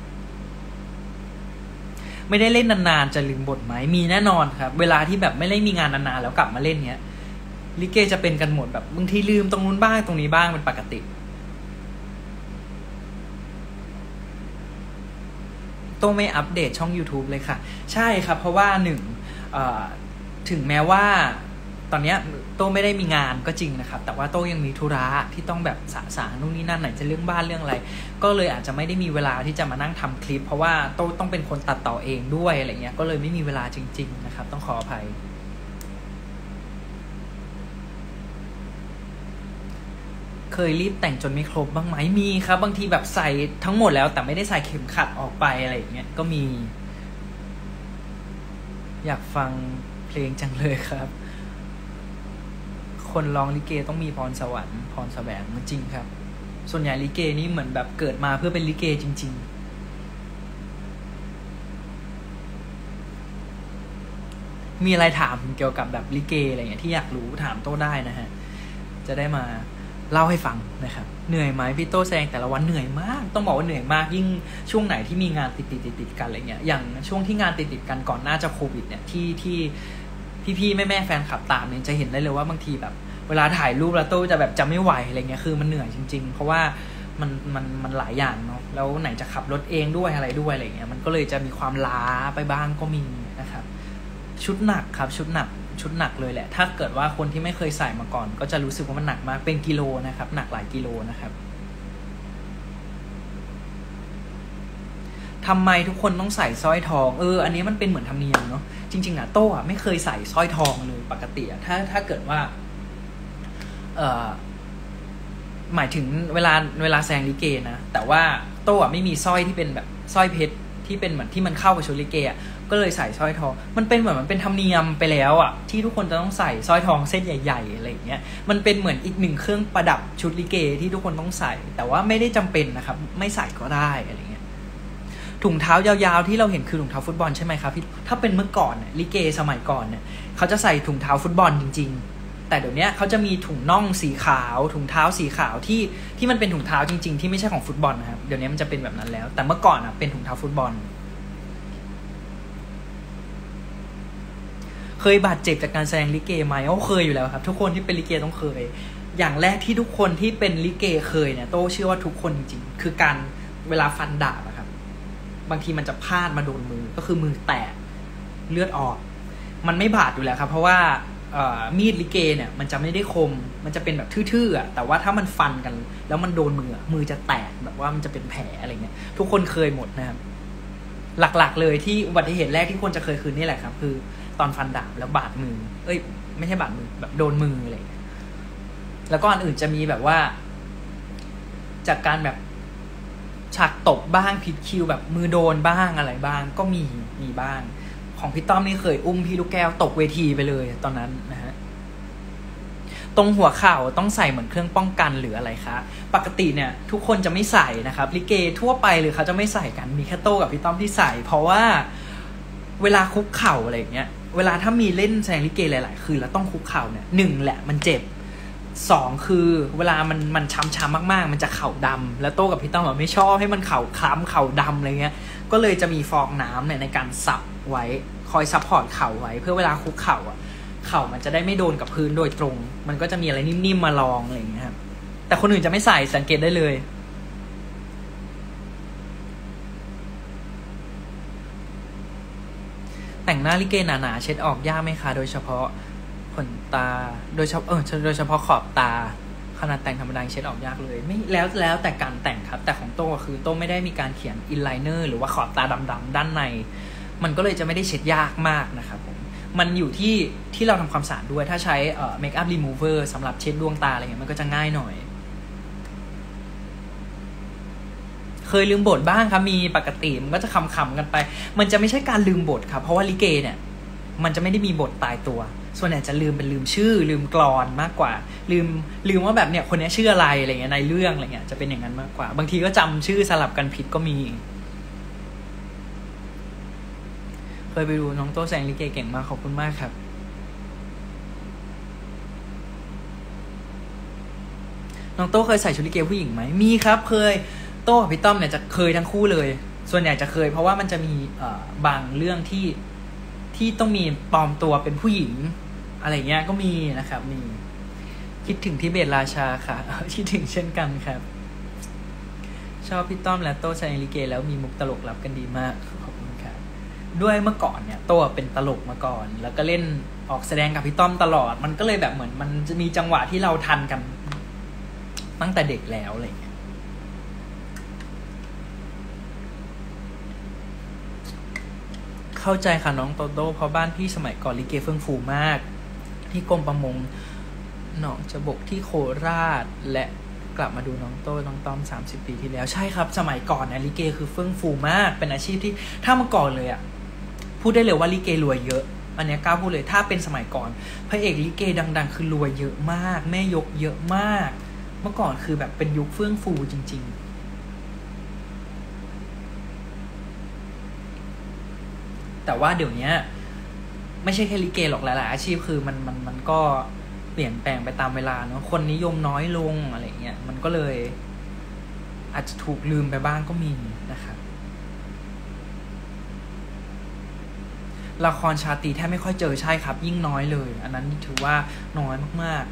ไม่ได้เล่นนานๆจะลืมบทไหมมีแน่นอนครับเวลาที่แบบไม่ได้มีงานนานๆแล้วกลับมาเล่นเนี้ยลิเกจะเป็นกันหมดแบบบางทีลืมตรงนู้นบ้างตรงนี้บ้างเป็นปกติต้องไม่อัปเดตช่อง YouTube เลยค่ะใช่ครับเพราะว่าหนึ่งถึงแม้ว่าตอนนี้โต้ไม่ได้มีงานก็จริงนะครับแต่ว่าโต้ยังมีธุระที่ต้องแบบสะสางนู่นนี่นั่นไหนจะเรื่องบ้านเรื่องอะไรก็เลยอาจจะไม่ได้มีเวลาที่จะมานั่งทำคลิปเพราะว่าโต้ต้องเป็นคนตัดต่อเองด้วยอะไรเงี้ยก็เลยไม่มีเวลาจริงๆนะครับต้องขออภัยเคยรีบแต่งจนไม่ครบบ้างไหมมีครับบางทีแบบใส่ทั้งหมดแล้วแต่ไม่ได้ใส่เข็มขัดออกไปอะไรอย่างเงี้ยก็มีอยากฟังเพลงจังเลยครับคนร้องลิเกต้องมีพรสวรรค์พรแสวงมันจริงครับส่วนใหญ่ลิเกนี่เหมือนแบบเกิดมาเพื่อเป็นลิเกจริงๆมีอะไรถามเกี่ยวกับแบบลิเกอะไรเงี้ยที่อยากรู้ถามโต้ได้นะฮะจะได้มาเล่าให้ฟังนะครับเหนื่อยไหมพี่โต้แสดงแต่ละวันเหนื่อยมากต้องบอกว่าเหนื่อยมากยิ่งช่วงไหนที่มีงานติดติดติดติดกันอะไรเงี้ยอย่างช่วงที่งานติดติดกันก่อนหน้าจะโควิดเนี่ยที่ที่พี่ๆแม่ๆแฟนคลับตามเนี่ยจะเห็นได้เลยว่าบางทีแบบเวลาถ่ายรูปแล้วโต้จะแบบจะไม่ไหวอะไรเงี้ยคือมันเหนื่อยจริงๆเพราะว่ามันมันมันหลายอย่างเนาะแล้วไหนจะขับรถเองด้วยอะไรด้วยอะไรเงี้ยมันก็เลยจะมีความล้าไปบ้างก็มีนะครับชุดหนักครับชุดหนักชุดหนักเลยแหละถ้าเกิดว่าคนที่ไม่เคยใส่มาก่อนก็จะรู้สึกว่ามันหนักมากเป็นกิโลนะครับหนักหลายกิโลนะครับทำไมทุกคนต้องใส่สร้อยทองเอออันนี้มันเป็นเหมือนธรรมเนียมเนาะจริงๆอ่ะโต้อะไม่เคยใส่สร้อยทองเลยปกติอ่ะถ้าถ้าเกิดว่าเอ่อหมายถึงเวลาเวลาแสดงลิเกนะแต่ว่าโต้อะไม่มีสร้อยที่เป็นแบบสร้อยเพชรที่เป็นเหมือนที่มันเข้ากับชุดลิเกอ่ะก็เลยใส่สร้อยทองมันเป็นเหมือนมันเป็นธรรมเนียมไปแล้วอ่ะที่ทุกคนจะต้องใส่สร้อยทองเส้นใหญ่ๆอะไรอย่างเงี้ยมันเป็นเหมือนอีกหนึ่งเครื่องประดับชุดลิเกที่ทุกคนต้องใส่แต่ว่าไม่ได้จำเป็นนะครับไม่ใส่ก็ได้อะไรเงี้ยถุงเท้ายาวๆที่เราเห็นคือถุงเท้าฟุตบอลใช่ไหมครับพี่ถ้าเป็นเมื่อก่อนเนี่ยลิเกสมัยก่อนเนี่ยเขาจะใส่ถุงเท้าฟุตบอลจริงๆแต่เดี๋ยวนี้เขาจะมีถุงน่องสีขาวถุงเท้าสีขาวที่ที่มันเป็นถุงเท้าจริงๆที่ไม่ใช่ของฟุตบอลนะครับเดี๋ยวนี้มันจะเป็นแบบนั้นแล้วแต่เมื่อก่อนอ่ะเป็นถุงเท้าฟุตบอลเคยบาดเจ็บจากการแสดงลิเกไหมโอ้เคยอยู่แล้วครับทุกคนที่เป็นลิเกต้องเคยอย่างแรกที่ทุกคนที่เป็นลิเกเคยเนี่ยโต้เชื่อว่าทุกคนจริงๆคือการเวลาฟันดาบอะครับบางทีมันจะพลาดมาโดนมือก็คือมือแตกเลือดออกมันไม่บาดอยู่แล้วครับเพราะว่ามีดลิเกเนี่ยมันจะไม่ได้คมมันจะเป็นแบบทื่อๆอะแต่ว่าถ้ามันฟันกันแล้วมันโดนมือมือจะแตกแบบว่ามันจะเป็นแผลอะไรเงี้ยทุกคนเคยหมดนะครับหลักๆเลยที่อุบัติเหตุแรกที่คนจะเคยคืนนี่แหละครับคือตอนฟันดาบแล้วบาดมือเอ้ยไม่ใช่บาดมือแบบโดนมืออะไรแล้วก็อันอื่นจะมีแบบว่าจากการแบบฉากตบบ้างผิดคิวแบบมือโดนบ้างอะไรบ้างก็มีมีบ้างของพี่ต้อมนี่เคยอุ้มพี่ลูกแก้วตกเวทีไปเลยตอนนั้นนะฮะตรงหัวเข่าต้องใส่เหมือนเครื่องป้องกันหรืออะไรคะปกติเนี่ยทุกคนจะไม่ใส่นะครับลิเกทั่วไปหรือเขาจะไม่ใส่กันมีแค่โต้กับพี่ต้อมที่ใส่เพราะว่าเวลาคุกเข่าอะไรอย่างเงี้ยเวลาถ้ามีเล่นแสดงลิเกหลายๆคืนแล้วต้องคุกเข่าเนี่ยหนึ่งแหละมันเจ็บสองคือเวลามันมันช้ำๆมากๆมันจะเข่าดำแล้วโต้กับพี่ต้อมไม่ชอบให้มันเข่าคล้ำเข่าดำอะไรเงี้ยก็เลยจะมีฟองน้ำเนี่ยในการซับไว้คอยซัพพอร์ตเข่าไว้เพื่อเวลาคุกเข่าอ่ะเข่ามันจะได้ไม่โดนกับพื้นโดยตรงมันก็จะมีอะไรนิ่มๆมาลองอะไรอย่างเงี้ยครับแต่คนอื่นจะไม่ใส่สังเกตได้เลยแต่งหน้าลิเกหนาๆเช็ดออกยากไหมคะโดยเฉพาะขนตาโดยเฉพาะเออโดยเฉพาะขอบตาขนาดแต่งธรรมดาเช็ดออกยากเลยไม่แล้วแล้วแต่การแต่งครับแต่ของโต้คือโต้ไม่ได้มีการเขียนอินไลเนอร์หรือว่าขอบตาดำๆด้านในมันก็เลยจะไม่ได้เช็ดยากมากนะครับผมมันอยู่ที่ที่เราทำความสะอาดด้วยถ้าใช้เอ่อเมคอัพรีมูเวอร์สำหรับเช็ดดวงตาอะไรเงี้ยมันก็จะง่ายหน่อยเคยลืมบทบ้างครับมีปกติมันก็จะคำๆกันไปมันจะไม่ใช่การลืมบทครับเพราะว่าลิเกเนี่ยมันจะไม่ได้มีบทตายตัวส่วนใหญ่จะลืมเป็นลืมชื่อลืมกลอนมากกว่าลืมลืมว่าแบบเนี่ยคนนี้ชื่ออะไรอะไรเงี้ยในเรื่องอะไรเงี้ยจะเป็นอย่างนั้นมากกว่าบางทีก็จำชื่อสลับกันผิดก็มีเคยไปดูน้องโต้แสดงลิเกเก่งมากขอบคุณมากครับน้องโต้เคยใส่ชุดลิเกผู้หญิงไหมมีครับเคยโต้กับพี่ต้อมเนี่ยจะเคยทั้งคู่เลยส่วนใหญ่จะเคยเพราะว่ามันจะมีเอ่อบางเรื่องที่ที่ต้องมีปลอมตัวเป็นผู้หญิงอะไรเงี้ยก็มีนะครับมีคิดถึงทิเบตราชาค่ะคิดถึงเช่นกันครับชอบพี่ต้อมและโต้แสดงลิเกแล้วมีมุกตลกรับกันดีมากขอบคุณครับด้วยเมื่อก่อนเนี่ยโต้เป็นตลกมาก่อนแล้วก็เล่นออกแสดงกับพี่ต้อมตลอดมันก็เลยแบบเหมือนมันจะมีจังหวะที่เราทันกันตั้งแต่เด็กแล้วอะไรเงี้ยเข้าใจค่ะน้องโตโต้เพราะบ้านพี่สมัยก่อนลิเกเฟื่องฟูมากที่กรมประมงหนองจบกที่โคราชและกลับมาดูน้องโต้น้องต้อมสามสิบปีที่แล้วใช่ครับสมัยก่อนนะลิเกคือเฟื่องฟูมากเป็นอาชีพที่ถ้าเมื่อก่อนเลยอ่ะพูดได้เลยว่าลิเกรวยเยอะอันนี้กล้าพูดเลยถ้าเป็นสมัยก่อนพระเอกลิเกดังๆคือรวยเยอะมากแม่ยกเยอะมากเมื่อก่อนคือแบบเป็นยุคเฟื่องฟูจริงๆแต่ว่าเดี๋ยวนี้ไม่ใช่แค่ลิเกหรอกหลายๆอาชีพคือมันมันมันก็เปลี่ยนแปลงไปตามเวลาเนาะคนนิยมน้อยลงอะไรเงี้ยมันก็เลยอาจจะถูกลืมไปบ้างก็มีนะครับละครชาตรีแทบไม่ค่อยเจอใช่ครับยิ่งน้อยเลยอันนั้นถือว่าน้อยมาก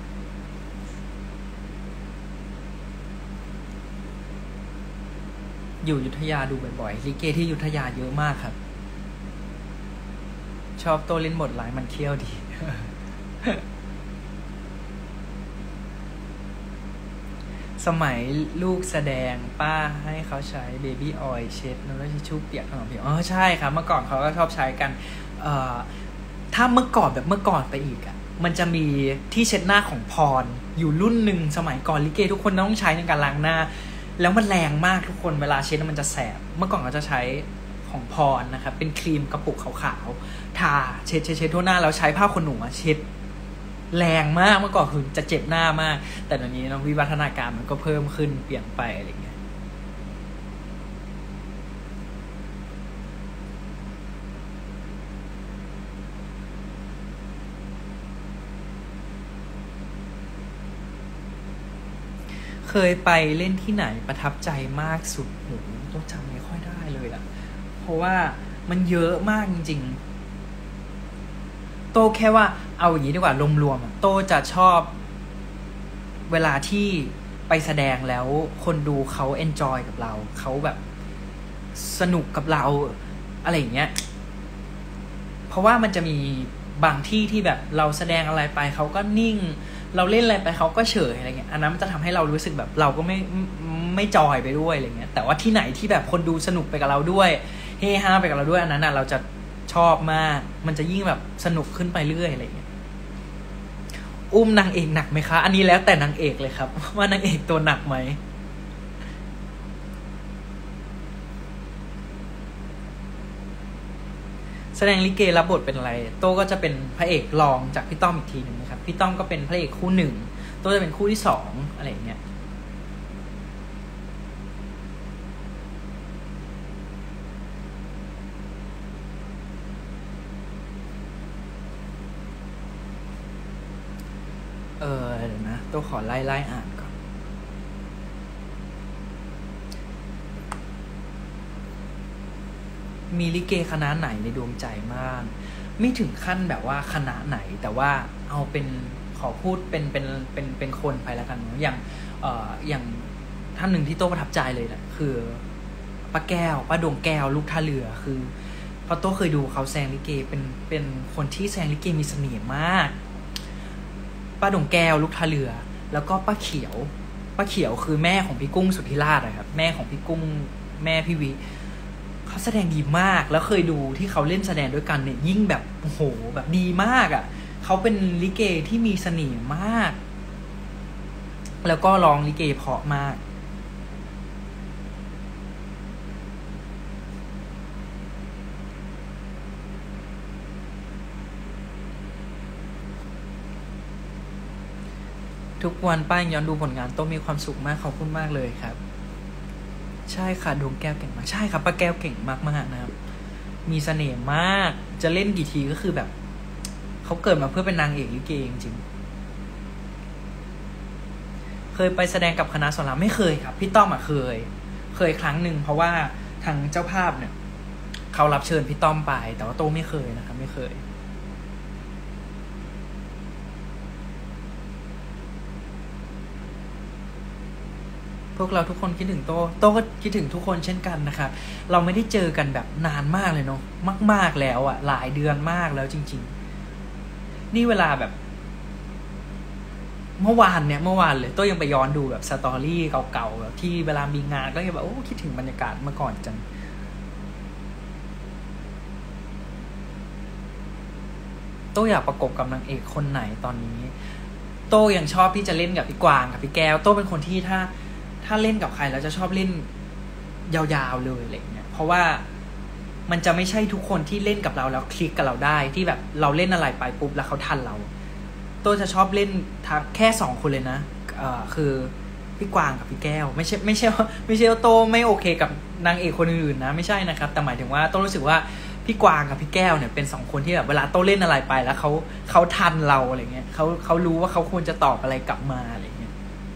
ๆอยู่อยุธยาดูบ่อยๆลิเกที่อยุธยาเยอะมากครับชอบโต้เล่นบทหลายมันเคี้ยวดีสมัยลูกแสดงป้าให้เขาใช้เบบี้ออยล์เช็ดแล้วก็ทิชชู่เปียกขนมผิวอ๋อใช่ครับเมื่อก่อนเขาก็ชอบใช้กันเอ่อถ้าเมื่อก่อนแบบเมื่อก่อนไปอีกอ่ะมันจะมีที่เช็ดหน้าของพรอยู่รุ่นหนึ่งสมัยก่อนลิเกทุกคนต้องใช้ในการล้างหน้าแล้วมันแรงมากทุกคนเวลาเช็ดมันจะแสบเมื่อก่อนเขาจะใช้ของพรนะครับเป็นครีมกระปุกขาวๆทาเช็ดเช็ดเช็ดทั่วหน้าแล้วใช้ผ้าขนหนูเช็ดแรงมากเมื่อก่อนคือจะเจ็บหน้ามากแต่ตอนนี้วิวัฒนาการมันก็เพิ่มขึ้นเปลี่ยนไปอะไรเงี้ยเคยไปเล่นที่ไหนประทับใจมากสุดโหต้องจำไม่ค่อยได้เลยอะเพราะว่ามันเยอะมากจริงๆโตแค่ว่าเอาอย่างนี้ดีกว่ารวมๆโตจะชอบเวลาที่ไปแสดงแล้วคนดูเขาเอนจอยกับเราเขาแบบสนุกกับเราอะไรอย่างเงี้ยเพราะว่ามันจะมีบางที่ที่แบบเราแสดงอะไรไปเขาก็นิ่งเราเล่นอะไรไปเขาก็เฉยอะไรเงี้ยอันนั้นมันจะทำให้เรารู้สึกแบบเราก็ไม่ไม่จอยไปด้วยอะไรเงี้ยแต่ว่าที่ไหนที่แบบคนดูสนุกไปกับเราด้วยเฮฮาไปกับเราด้วยอันนั้นน่ะเราจะชอบมากมันจะยิ่งแบบสนุกขึ้นไปเรื่อยอะไรเงี้ยอุ้มนางเอกหนักไหมคะอันนี้แล้วแต่นางเอกเลยครับว่านางเอกตัวหนักไหมแสดงลิเกรับบทเป็นอะไรโต้ก็จะเป็นพระเอกรองจากพี่ต้อมอีกทีหนึ่งนะครับพี่ต้อมก็เป็นพระเอกคู่หนึ่งโต้จะเป็นคู่ที่สองอะไรอย่างเงี้ยเออเดี๋ยวนะโต้ขอไล่ไล่อ่านก่อนมีลิเกคณะไหนในดวงใจมากไม่ถึงขั้นแบบว่าคณะไหนแต่ว่าเอาเป็นขอพูดเป็นเป็นเป็นเป็นคนไปแล้วกันเนาะอย่างเอ่ออย่างท่านหนึ่งที่โต้ประทับใจเลยแหละคือป้าแก้วป้าดวงแก้วลูกท่าเรือคือพอโต้เคยดูเขาแสดงลิเกเป็นเป็นคนที่แสดงลิเกมีเสน่ห์มากป้าดวงแก้วลูกท่าเรือแล้วก็ป้าเขียวป้าเขียวคือแม่ของพี่กุ้งสุทธิราชนะครับแม่ของพี่กุ้งแม่พี่วิเขาแสดงดีมากแล้วเคยดูที่เขาเล่นแสดงด้วยกันเนี่ยยิ่งแบบโอ้โหแบบดีมากอ่ะเขาเป็นลิเกที่มีเสน่ห์มากแล้วก็ร้องลิเกเพราะมากทุกวันป้าย้อนดูผลงานต้องมีความสุขมากขอบคุณมากเลยครับใช่ค่ะดวงแก้วเก่งมากใช่ครับป้าแก้วเก่งมากๆนะครับมีเสน่ห์มากจะเล่นกี่ทีก็คือแบบเขาเกิดมาเพื่อเป็นนางเอกลิเกจริงๆเคยไปแสดงกับคณะสอนรามไม่เคยครับพี่ต้อมอ่ะเคยเคยครั้งหนึ่งเพราะว่าทางเจ้าภาพเนี่ยเขารับเชิญพี่ต้อมไปแต่ว่าโตไม่เคยนะครับไม่เคยพวกเราทุกคนคิดถึงโต้โต้ก็คิดถึงทุกคนเช่นกันนะครับเราไม่ได้เจอกันแบบนานมากเลยเนาะมากๆแล้วอ่ะหลายเดือนมากแล้วจริงๆนี่เวลาแบบเมื่อวานเนี่ยเมื่อวานเลยโต้ยังไปย้อนดูแบบสตอรี่เก่าๆแบบที่เวลามีงานก็ยังแบบโอ้คิดถึงบรรยากาศเมื่อก่อนจังโต้อยากประกบกับนางเอกคนไหนตอนนี้โต้ยังชอบที่จะเล่นกับพี่กวางกับพี่แก้วโต้เป็นคนที่ถ้าถ้าเล่นกับใครแล้วจะชอบเล่นยาวๆเลยอะไรเงี้ยเพราะว่ามันจะไม่ใช่ทุกคนที่เล่นกับเราแล้วคลิกกับเราได้ที่แบบเราเล่นอะไรไปปุ๊บแล้วเขาทันเราโต้จะชอบเล่นทั้งแค่สองคนเลยนะเอ่อคือพี่กวางกับพี่แก้วไม่ใช่ไม่ใช่ไม่ใช่โต้ไม่โอเคกับนางเอกคนอื่นนะไม่ใช่นะครับแต่หมายถึงว่าโต้รู้สึกว่าพี่กวางกับพี่แก้วเนี่ยเป็นสองคนที่แบบเวลาโต้เล่นอะไรไปแล้วเขาเขาทันเราอะไรเงี้ยเขาเขารู้ว่าเขาควรจะตอบอะไรกลับมาอะไรเงี้ย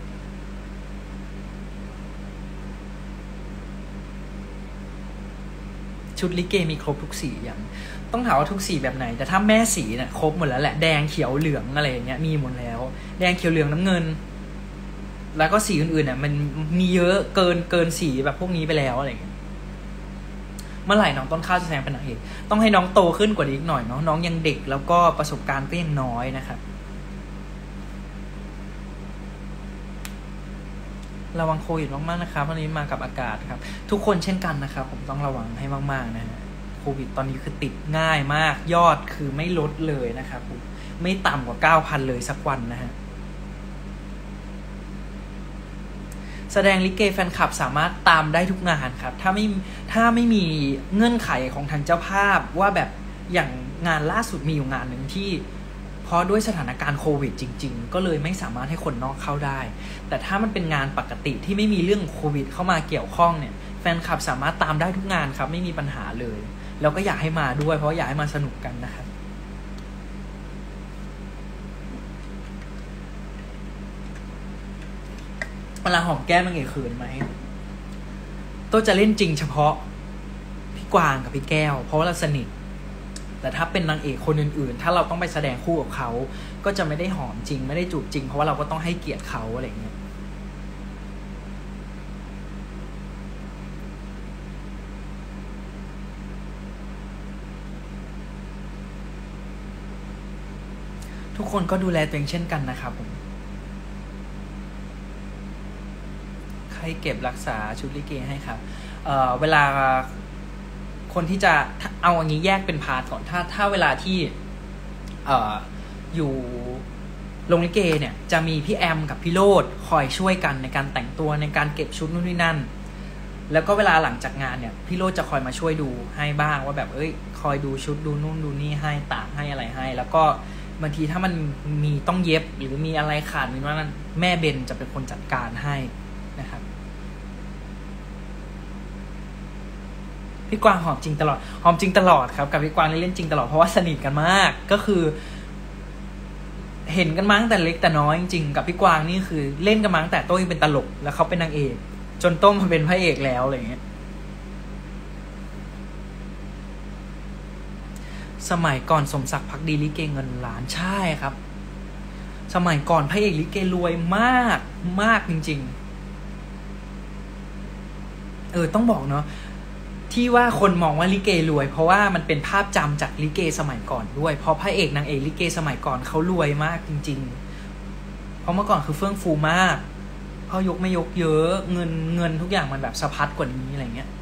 ชุดลิเกมีครบทุกสีอย่างต้องถามว่าทุกสีแบบไหนแต่ถ้าแม่สีเนี่ยครบหมดแล้วแหละแดงเขียวเหลืองอะไรอย่างเงี้ยมีหมดแล้วแดงเขียวเหลืองน้ำเงินแล้วก็สีอื่นๆเนี่ยมันมีเยอะเกินเกินสีแบบพวกนี้ไปแล้วอะไรเงี้ยเมื่อไหร่น้องต้นข้าวจะแสดงเป็นนางเอกต้องให้น้องโตขึ้นกว่านี้อีกหน่อยเนาะน้องยังเด็กแล้วก็ประสบการณ์ก็ยังน้อยนะครับระวังโควิดมากๆนะครับวันนี้มากับอากาศครับทุกคนเช่นกันนะครับผมต้องระวังให้มากๆนะฮะโควิดตอนนี้คือติดง่ายมากยอดคือไม่ลดเลยนะครับผมไม่ต่ำกว่า เก้าพัน เลยสักวันนะฮะแสดงลิเกแฟนคลับสามารถตามได้ทุกงานครับถ้าไม่ถ้าไม่มีเงื่อนไขของทางเจ้าภาพว่าแบบอย่างงานล่าสุดมีอยู่งานหนึ่งที่เพราะด้วยสถานการณ์โควิดจริงๆก็เลยไม่สามารถให้คนนอกเข้าได้แต่ถ้ามันเป็นงานปกติที่ไม่มีเรื่องโควิดเข้ามาเกี่ยวข้องเนี่ยแฟนคลับสามารถตามได้ทุกงานครับไม่มีปัญหาเลยแล้วก็อยากให้มาด้วยเพราะอยากให้มาสนุกกันนะครับเวลาหอมแก้มมันเอกเขินไหมตัวจะเล่นจริงเฉพาะพี่กวางกับพี่แก้วเพราะว่าเราสนิทแต่ถ้าเป็นนางเอกคนอื่นๆถ้าเราต้องไปแสดงคู่กับเขาก็จะไม่ได้หอมจริงไม่ได้จูบจริงเพราะว่าเราก็ต้องให้เกียรติเขาอะไรอย่างเงี้ยทุกคนก็ดูแลตัวเองเช่นกันนะครับผมใครเก็บรักษาชุดลิเกให้ครับ เอ่อ เวลาคนที่จะเอาอย่างนี้แยกเป็นพาร์ทก่อนถ้าถ้าเวลาที่เอ่ออยู่โรงลิเกเนี่ยจะมีพี่แอมกับพี่โรดคอยช่วยกันในการแต่งตัวในการเก็บชุดนู่นนี่นั่นแล้วก็เวลาหลังจากงานเนี่ยพี่โรดจะคอยมาช่วยดูให้บ้างว่าแบบเอ้ยคอยดูชุดดูนู่นดูนี่ให้ตากให้อะไรให้แล้วก็บางทีถ้ามันมีต้องเย็บหรือมีอะไรขาดมีว่านั้นแม่เบนจะเป็นคนจัดการให้นะครับพี่กวางหอมจริงตลอดหอมจริงตลอดครับกับพี่กวางเล่นจริงตลอดเพราะว่าสนิทกันมากก็คือเห็นกันมาตั้งแต่เล็กแต่น้อยจริงๆกับพี่กวางนี่คือเล่นกันมาตั้งแต่โต้ยังเป็นตลกแล้วเขาเป็นนางเอกจนโต้มาเป็นพระเอกแล้วอะไรเงี้ยสมัยก่อนสมศักดิ์ภักดีลิเกเงินล้านใช่ครับสมัยก่อนพระเอกลิเกรวยมากมากจริงๆเออต้องบอกเนาะที่ว่าคนมองว่าลิเกรวยเพราะว่ามันเป็นภาพจำจากลิเกสมัยก่อนด้วยเพราะพระเอกนางเอกลิเกสมัยก่อนเขารวยมากจริงๆเพราะเมื่อก่อนคือเฟื่องฟูมากเขายกไม่ยกเยอะเงินเงินทุกอย่างมันแบบสะพัดกว่านี้อะไรเงี้ย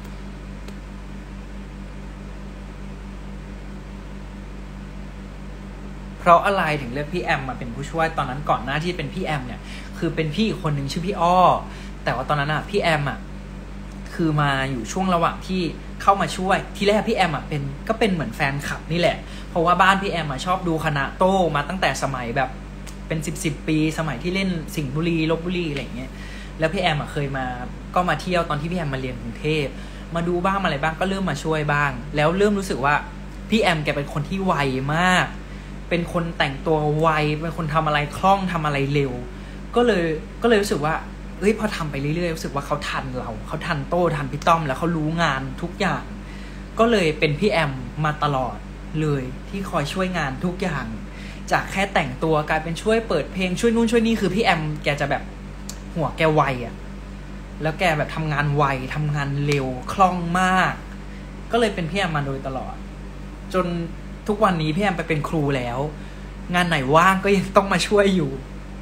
เพราะอะไรถึงเลือกพี่แอมมาเป็นผู้ช่วยตอนนั้นก่อนหน้าที่เป็นพี่แอมเนี่ยคือเป็นพี่คนหนึ่งชื่อพี่อ้อแต่ว่าตอนนั้นอ่ะพี่แอมอ่ะคือมาอยู่ช่วงระหว่างที่เข้ามาช่วยที่แรกพี่แอมอ่ะเป็นก็เป็นเหมือนแฟนคลับนี่แหละเพราะว่าบ้านพี่แอมอ่ะชอบดูคณะโต้มาตั้งแต่สมัยแบบเป็นสิบสิบปีสมัยที่เล่นสิงห์บุรีลพบุรีอะไรอย่างเงี้ยแล้วพี่แอมอ่ะเคยมาก็มาเที่ยวตอนที่พี่แอมมาเรียนกรุงเทพมาดูบ้างอะไรบ้างก็เริ่มมาช่วยบ้างแล้วเริ่มรู้สึกว่าพี่แอมแกเป็นคนที่ไวมากเป็นคนแต่งตัวไวเป็นคนทำอะไรคล่องทำอะไรเร็วก็เลยก็เลยรู้สึกว่าเอ้ยพอทำไปเรื่อยๆรู้สึกว่าเขาทันเราเขาทันโต้ทันพี่ต้อมแล้วเขารู้งานทุกอย่างก็เลยเป็นพี่แอมมาตลอดเลยที่คอยช่วยงานทุกอย่างจากแค่แต่งตัวกลายเป็นช่วยเปิดเพลงช่วยนู่นช่วยนี่คือพี่แอมแกจะแบบหัวแกไวอะแล้วแกแบบทำงานไวทำงานเร็วคล่องมากก็เลยเป็นพี่แอมมาโดยตลอดจนทุกวันนี้พี่แอมไปเป็นครูแล้วงานไหนว่างก็ยังต้องมาช่วยอยู่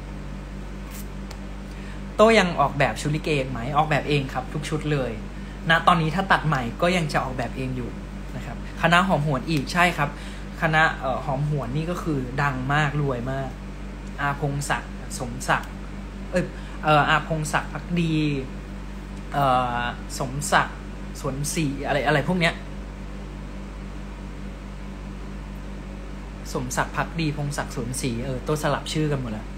โต้ยังออกแบบชุดลิเกไหมออกแบบเองครับทุกชุดเลยณตอนนี้ถ้าตัดใหม่ก็ยังจะออกแบบเองอยู่นะครับคณะหอมหวนอีกใช่ครับคณะเอ่อหอมหวนนี่ก็คือดังมากรวยมากอาพงศักดิ์สมศักดิ์เอยเอ่ออาพงศักดิ์ภักดีเอ่อสมศักดิ์สวนศรีอะไรอะไรพวกเนี้ยสมศักดิ์ภักดีพงศักดิ์สวนศรีเออตัวสลับชื่อกันหมดแล้ว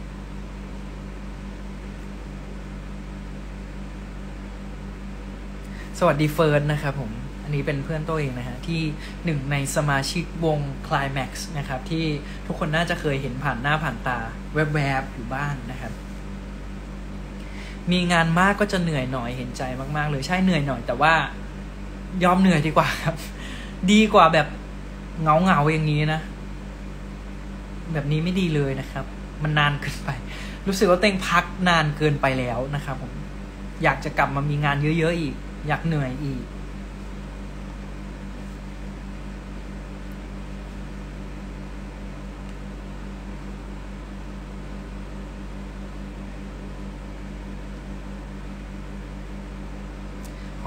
สวัสดีเฟิร์นนะครับผมอันนี้เป็นเพื่อนตัวเองนะฮะที่หนึ่งในสมาชิกวง Climax นะครับที่ทุกคนน่าจะเคยเห็นผ่านหน้าผ่านตาแวบๆอยู่บ้างนะครับมีงานมากก็จะเหนื่อยหน่อยเห็นใจมากๆเลยใช่เหนื่อยหน่อยแต่ว่ายอมเหนื่อยดีกว่าครับดีกว่าแบบเงาเงาอย่างนี้นะแบบนี้ไม่ดีเลยนะครับมันนานเกินไปรู้สึกว่าเต็งพักนานเกินไปแล้วนะครับผมอยากจะกลับมามีงานเยอะๆอีกอยากเหนื่อยอีก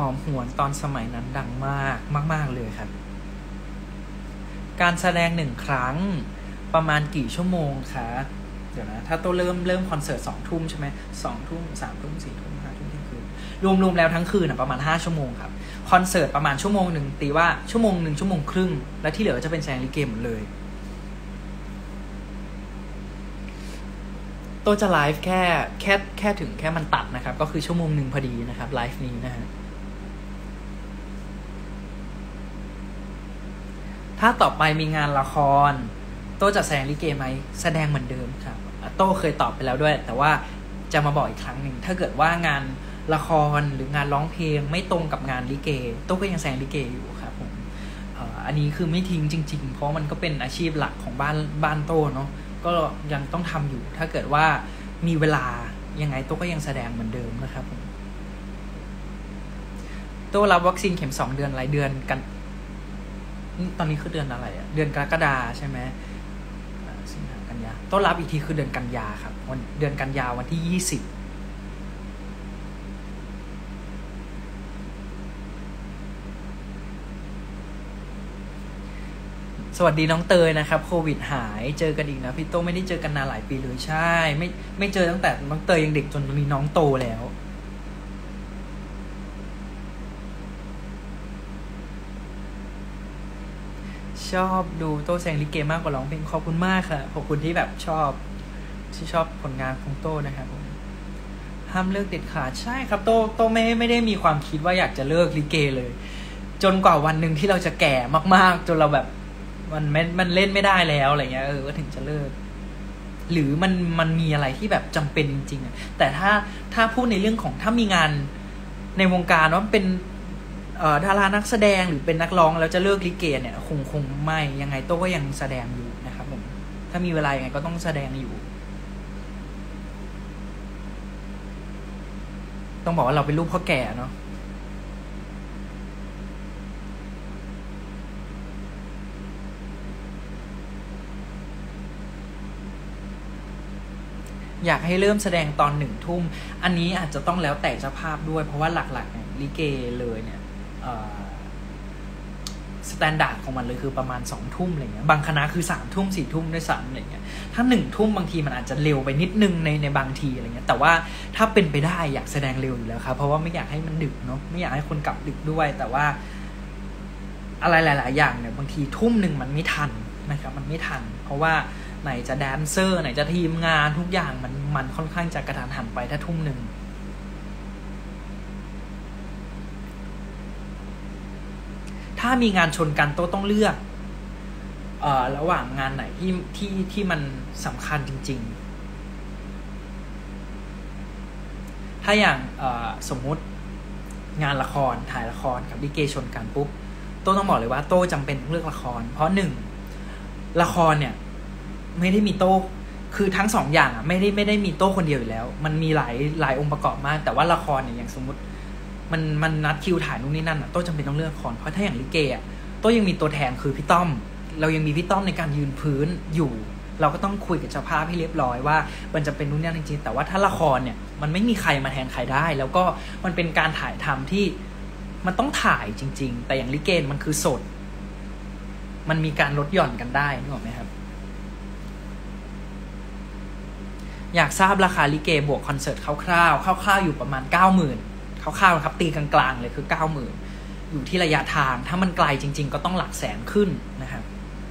อมหวนตอนสมัยนั้นดังมากมากๆเลยครับการแสดงหนึ่งครั้งประมาณกี่ชั่วโมงคะเดี๋ยวนะถ้าตัวเริ่มเริ่มคอนเสิร์ตสองทุ่มใช่ไหมสองทุ่มสามทุ่มสี่ทุ่มห้าทุ่มเที่ยงคืนรวมๆแล้วทั้งคืนอ่ะประมาณห้าชั่วโมงครับคอนเสิร์ตประมาณชั่วโมงหนึ่งตีว่าชั่วโมงหนึ่งชั่วโมงครึ่งและที่เหลือจะเป็นแสดงลิเกหมดเลยตัวจะไลฟ์แค่แค่แค่ถึงแค่มันตัดนะครับก็คือชั่วโมงหนึ่งพอดีนะครับไลฟ์นี้นะฮะถ้าต่อไปมีงานละครโต้จะแสดงลิเกไหมแสดงเหมือนเดิมครับโต้เคยตอบไปแล้วด้วยแต่ว่าจะมาบอกอีกครั้งหนึ่งถ้าเกิดว่างานละครหรืองานร้องเพลงไม่ตรงกับงานลิเกโต้ก็ยังแสดงลิเกอยู่ครับผมอันนี้คือไม่ทิ้งจริงๆเพราะมันก็เป็นอาชีพหลักของบ้านบ้านโต้เนาะก็ยังต้องทำอยู่ถ้าเกิดว่ามีเวลายังไงโต้ก็ยังแสดงเหมือนเดิมนะครับผมโต้รับวัคซีนเข็มสองเดือนอะไรเดือนกันตอนนี้คือเดือนอะไรอะเดือนกรกฎาใช่ไหมสิงหากันยาโต้รับอีกทีคือเดือนกันยาครับวันเดือนกันยาวันที่ยี่สิบสวัสดีน้องเตยนะครับโควิดหายเจอกันอีกนะพี่โตไม่ได้เจอกันนานหลายปีเลยใช่ไม่ไม่เจอตั้งแต่น้องเตยยังเด็กจนมีน้องโตแล้วชอบดูโต้แสดงลิเกมากกว่าร้องเพลงขอบคุณมากค่ะขอบคุณที่แบบชอบที่ชอบผลงานของโต้นะครับผมห้ามเลิกเด็ดขาดใช่ครับโต้โต้ไม่ไม่ได้มีความคิดว่าอยากจะเลิกลิเกเลยจนกว่าวันหนึ่งที่เราจะแก่มากๆจนเราแบบมันไม่มันเล่นไม่ได้แล้วอะไรเงี้ยเออก็ถึงจะเลิกหรือมันมันมีอะไรที่แบบจำเป็นจริงๆอ่ะแต่ถ้าถ้าพูดในเรื่องของถ้ามีงานในวงการว่าเป็นเอ่อดารานักแสดงหรือเป็นนักร้องแล้วจะเลิกลิเกเนี่ยคงคงไม่ยังไงโต้ก็ยังแสดงอยู่นะครับผมถ้ามีเวลายังไงก็ต้องแสดงอยู่ต้องบอกว่าเราเป็นลูกพ่อแก่เนาะอยากให้เริ่มแสดงตอนหนึ่งทุ่มอันนี้อาจจะต้องแล้วแต่เจ้าภาพด้วยเพราะว่าหลักๆเนี่ยลิเกเลยเนี่ยสแตนดาร์ดของมันเลยคือประมาณสองทุ่มอะไรเงี้ยบางคณะคือสามทุ่มสี่ทุ่มด้วยซ้ำอะไรเงี้ยถ้าหนึ่งทุ่มบางทีมันอาจจะเร็วไปนิดนึงในในบางทีอะไรเงี้ยแต่ว่าถ้าเป็นไปได้อยากแสดงเร็วอยู่แล้วครับเพราะว่าไม่อยากให้มันดึกเนาะไม่อยากให้คนกลับดึกด้วยแต่ว่าอะไรหลายๆอย่างเนี่ยบางทีทุ่มหนึ่งมันไม่ทันนะครับมันไม่ทันเพราะว่าไหนจะแดนเซอร์ไหนจะทีมงานทุกอย่างมันมันค่อนข้างจะกระทันหันไปถ้าทุ่มหนึ่งถ้ามีงานชนกันโต้ต้องเลือกเอ่อระหว่างงานไหนที่ที่ที่มันสำคัญจริงๆถ้าอย่างเอ่อสมมุติงานละครถ่ายละครกับลิเกชนกันปุ๊บโต้ต้องบอกเลยว่าโต้จำเป็นต้องเลือกละครเพราะหนึ่งละครเนี่ยไม่ได้มีโต้คือทั้งสองอย่างอ่ะไม่ได้ไม่ได้มีโต้คนเดียวอยู่แล้วมันมีหลายหลายองค์ประกอบมากแต่ว่าละครเนี่ยอย่างสมมติมันมันนัดคิวถ่ายนู่นนี่นั่นอ่ะโต้จำเป็นต้องเลือกละครเพราะถ้าอย่างลิเกอ่ะโต้ยังมีตัวแทนคือพี่ต้อมเรายังมีพี่ต้อมในการยืนพื้นอยู่เราก็ต้องคุยกับเจ้าภาพให้เรียบร้อยว่ามันจะเป็นนู่นนี่นั่นจริงๆแต่ว่าถ้าละครเนี่ยมันไม่มีใครมาแทนใครได้แล้วก็มันเป็นการถ่ายทำที่มันต้องถ่ายจริงๆแต่อย่างลิเกมันคือสดมันมีการลดหย่อนกันได้นึกออกไหมครับอยากทราบราคาลิเกบวกคอนเสิร์ตคร่าวๆคร่าวๆอยู่ประมาณ เก้าหมื่น คร่าวๆครับตีกลางๆเลยคือ เก้าหมื่น อยู่ที่ระยะทางถ้ามันไกลจริงๆก็ต้องหลักแสนขึ้นนะครับ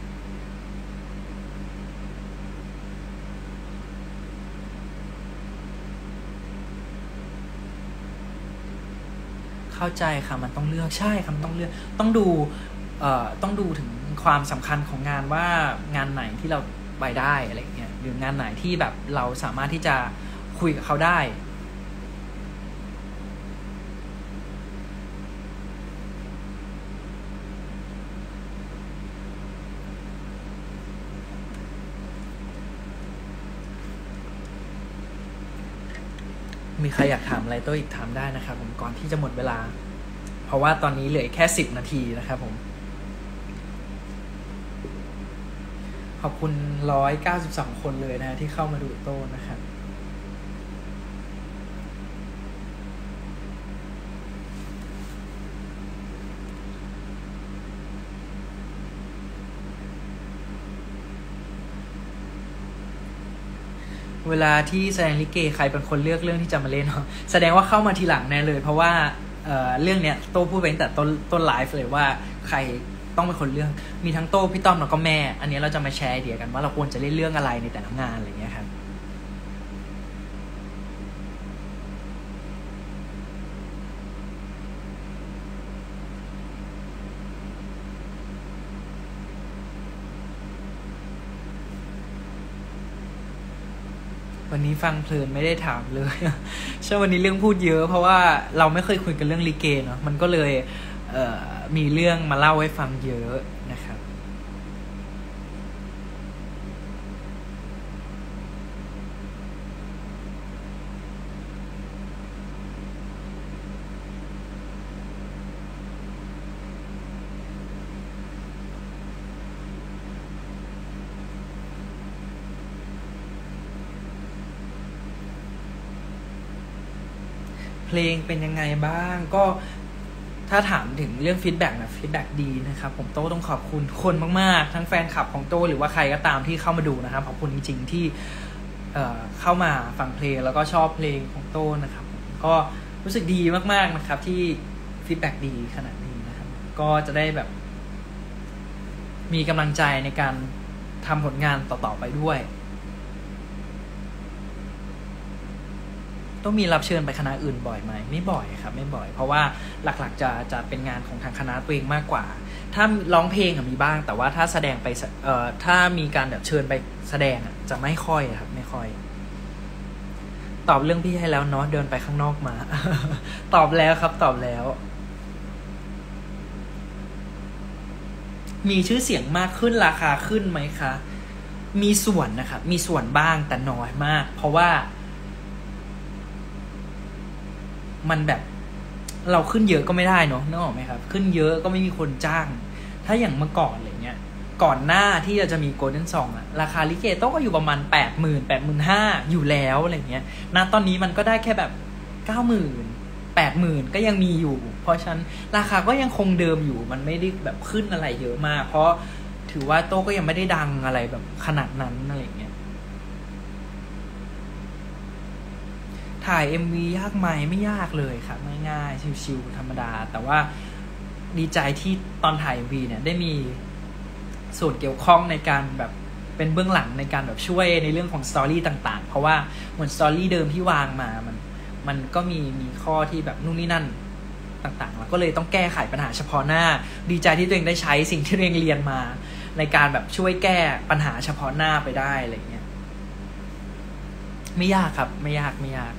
เข้าใจค่ะมันต้องเลือกใช่ค่ะมันต้องเลือกต้องดูเอ่อต้องดูถึงความสำคัญของงานว่างานไหนที่เราไปได้อะไรเงี้ยหรืองานไหนที่แบบเราสามารถที่จะคุยกับเขาได้มีใครอยากถามอะไรตัวอีกถามได้นะครับผมก่อนที่จะหมดเวลาเพราะว่าตอนนี้เหลือแค่สิบนาทีนะครับผมขอบคุณหนึ่งร้อยเก้าสิบสองคนเลยนะที่เข้ามาดูโต้นะครับเวลาที่แสดงลิเกใครเป็นคนเลือกเรื่องที่จะมาเล่นเนาะแสดงว่าเข้ามาทีหลังแน่เลยเพราะว่าเอ่อเรื่องเนี้ยโต้พูดไปตั้งแต่ต้นต้นไลฟ์เลยว่าใครต้องเป็นคนเลือกมีทั้งโต้พี่ต้อมแล้วก็แม่อันนี้เราจะมาแชร์ไอเดียกันว่าเราควรจะเล่นเรื่องอะไรในแต่ละงานอะไรเงี้ยครับวันนี้ฟังเพลินไม่ได้ถามเลยใช่วันนี้เรื่องพูดเยอะเพราะว่าเราไม่เคยคุยกันเรื่องลิเกเนาะมันก็เลยเอ่อมีเรื่องมาเล่าให้ฟังเยอะนะครับเพลงเป็นยังไงบ้างก็ถ้าถามถึงเรื่องฟีดแบ็กนะฟีดแบ็กดีนะครับผมโต้ต้องขอบคุณทุกคนมากๆทั้งแฟนคลับของโต้หรือว่าใครก็ตามที่เข้ามาดูนะครับขอบคุณจริงๆที่เอ่อเข้ามาฟังเพลงแล้วก็ชอบเพลงของโต้นะครับก็รู้สึกดีมากๆนะครับที่ฟีดแบ็กดีขนาดนี้นะครับก็จะได้แบบมีกำลังใจในการทำผลงานต่อๆไปด้วยต้องมีรับเชิญไปคณะอื่นบ่อยไหมไม่บ่อยครับไม่บ่อยเพราะว่าหลักๆจะจะเป็นงานของทางคณะตัวเองมากกว่าถ้าร้องเพลงมีบ้างแต่ว่าถ้าแสดงไปเอ่อถ้ามีการแบบเชิญไปแสดงจะไม่ค่อยครับไม่ค่อยตอบเรื่องพี่ให้แล้วเนาะเดินไปข้างนอกมา ตอบแล้วครับตอบแล้วมีชื่อเสียงมากขึ้นราคาขึ้นไหมคะมีส่วนนะครับมีส่วนบ้างแต่น้อยมากเพราะว่ามันแบบเราขึ้นเยอะก็ไม่ได้เนาะนึกออกไหมครับขึ้นเยอะก็ไม่มีคนจ้างถ้าอย่างเมื่อก่อนอะไรเงี้ยก่อนหน้าที่จะมีโกลเด้นซองอะราคาลิเกโต้ก็อยู่ประมาณแปดหมื่นแปดหมื่นห้าอยู่แล้วอะไรเงี้ยณตอนนี้มันก็ได้แค่แบบเก้าหมื่นแปดหมื่นก็ยังมีอยู่เพราะฉะนั้นราคาก็ยังคงเดิมอยู่มันไม่ได้แบบขึ้นอะไรเยอะมากเพราะถือว่าโต้ก็ยังไม่ได้ดังอะไรแบบขนาดนั้นอะไรเงี้ยถ่าย เอ็ม วี ยากไหมไม่ยากเลยครับง่ายๆชิวๆธรรมดาแต่ว่าดีใจที่ตอนถ่าย เอ็ม วี เนี่ยได้มีส่วนเกี่ยวข้องในการแบบเป็นเบื้องหลังในการแบบช่วยในเรื่องของสตอรี่ต่างๆเพราะว่าเหมือนสตอรี่เดิมที่วางมามันมันก็มีมีข้อที่แบบนู่นนี่นั่นต่างๆแล้วก็เลยต้องแก้ไขปัญหาเฉพาะหน้าดีใจที่ตัวเองได้ใช้สิ่งที่ตัวเองเรียนมาในการแบบช่วยแก้ปัญหาเฉพาะหน้าไปได้อะไรเงี้ยไม่ยากครับไม่ยากไม่ยาก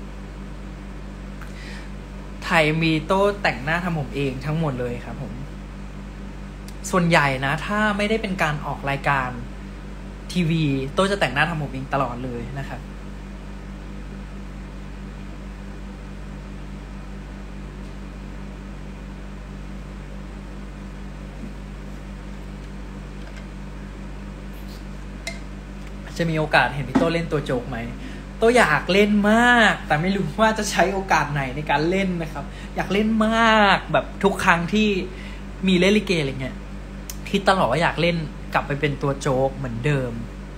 ไทยมีโต้แต่งหน้าทำผมเองทั้งหมดเลยครับผมส่วนใหญ่นะถ้าไม่ได้เป็นการออกรายการทีวีโต้จะแต่งหน้าทำผมเองตลอดเลยนะครับจะมีโอกาสเห็นพี่โต้เล่นตัวโจกไหมโต้อยากเล่นมากแต่ไม่รู้ว่าจะใช้โอกาสไหนในการเล่นนะครับอยากเล่นมากแบบทุกครั้งที่มีเล่นลิเกอะไรเงี้ยคิดตลอดว่าอยากเล่นกลับไปเป็นตัวโจกเหมือนเดิม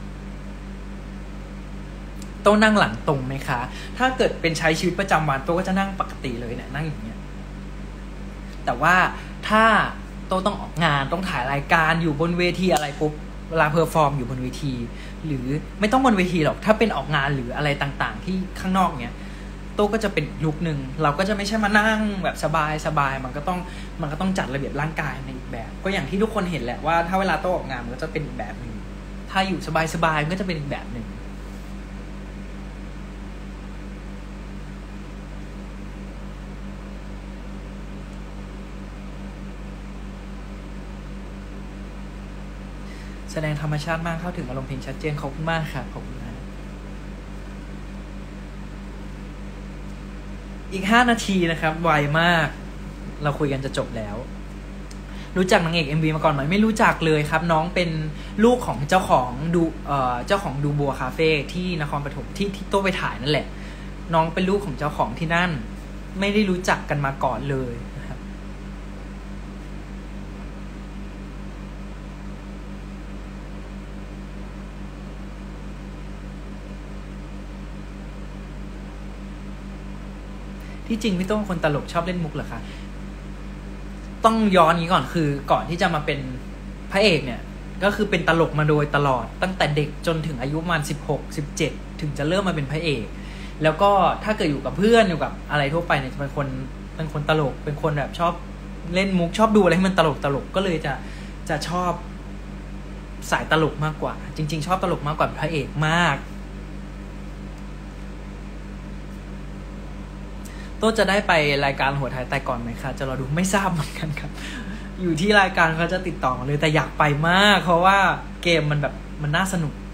โต้นั่งหลังตรงไหมคะถ้าเกิดเป็นใช้ชีวิตประจำวันโต้ก็จะนั่งปกติเลยเนี่ยนั่งอย่างเงี้ยแต่ว่าถ้าโต้ต้องออกงานต้องถ่ายรายการอยู่บนเวทีอะไรปุ๊บเวลาเพอร์ฟอร์มอยู่บนเวทีหรือไม่ต้องบนเวทีหรอกถ้าเป็นออกงานหรืออะไรต่างๆที่ข้างนอกเนี้ยโต้ก็จะเป็นลุคนึงเราก็จะไม่ใช่มานั่งแบบสบายสบายมันก็ต้องมันก็ต้องจัดระเบียบร่างกายในอีกแบบก็อย่างที่ทุกคนเห็นแหละว่าถ้าเวลาโต้ออกงานมันก็จะเป็นอีกแบบนึงถ้าอยู่สบายสบายมันก็จะเป็นอีกแบบนึงแสดงธรรมชาติมากเข้าถึงอารมณ์เพลงชัดเจนขอบคุณมากครับขอบคุณนะอีกห้านาทีนะครับไวมากเราคุยกันจะจบแล้วรู้จักนางเอก เอ็ม วี มาก่อนไหมไม่รู้จักเลยครับน้องเป็นลูกของเจ้าของดูเอ่อเจ้าของดูบัวคาเฟ่ที่นครปฐมที่ที่โต้ไปถ่ายนั่นแหละน้องเป็นลูกของเจ้าของที่นั่นไม่ได้รู้จักกันมาก่อนเลยนะครับที่จริงพี่โต้เป็นคนตลกชอบเล่นมุกเหรอคะต้องย้อนนี้ก่อนคือก่อนที่จะมาเป็นพระเอกเนี่ยก็คือเป็นตลกมาโดยตลอดตั้งแต่เด็กจนถึงอายุประมาณสิบหก สิบเจ็ดถึงจะเริ่มมาเป็นพระเอกแล้วก็ถ้าเกิดอยู่กับเพื่อนอยู่กับอะไรทั่วไปเนี่ยจะเป็นคนเป็นคนตลกเป็นคนแบบชอบเล่นมุกชอบดูอะไรให้มันตลกตลกก็เลยจะจะชอบสายตลกมากกว่าจริงๆชอบตลกมากกว่าพระเอกมากโต้จะได้ไปรายการหัวท้ายแต่ก่อนไหมคะจะรอดูไม่ทราบเหมือนกันครับอยู่ที่รายการเขาจะติดต่อเลยแต่อยากไปมากเพราะว่าเกมมันแบบมันน่าสนุก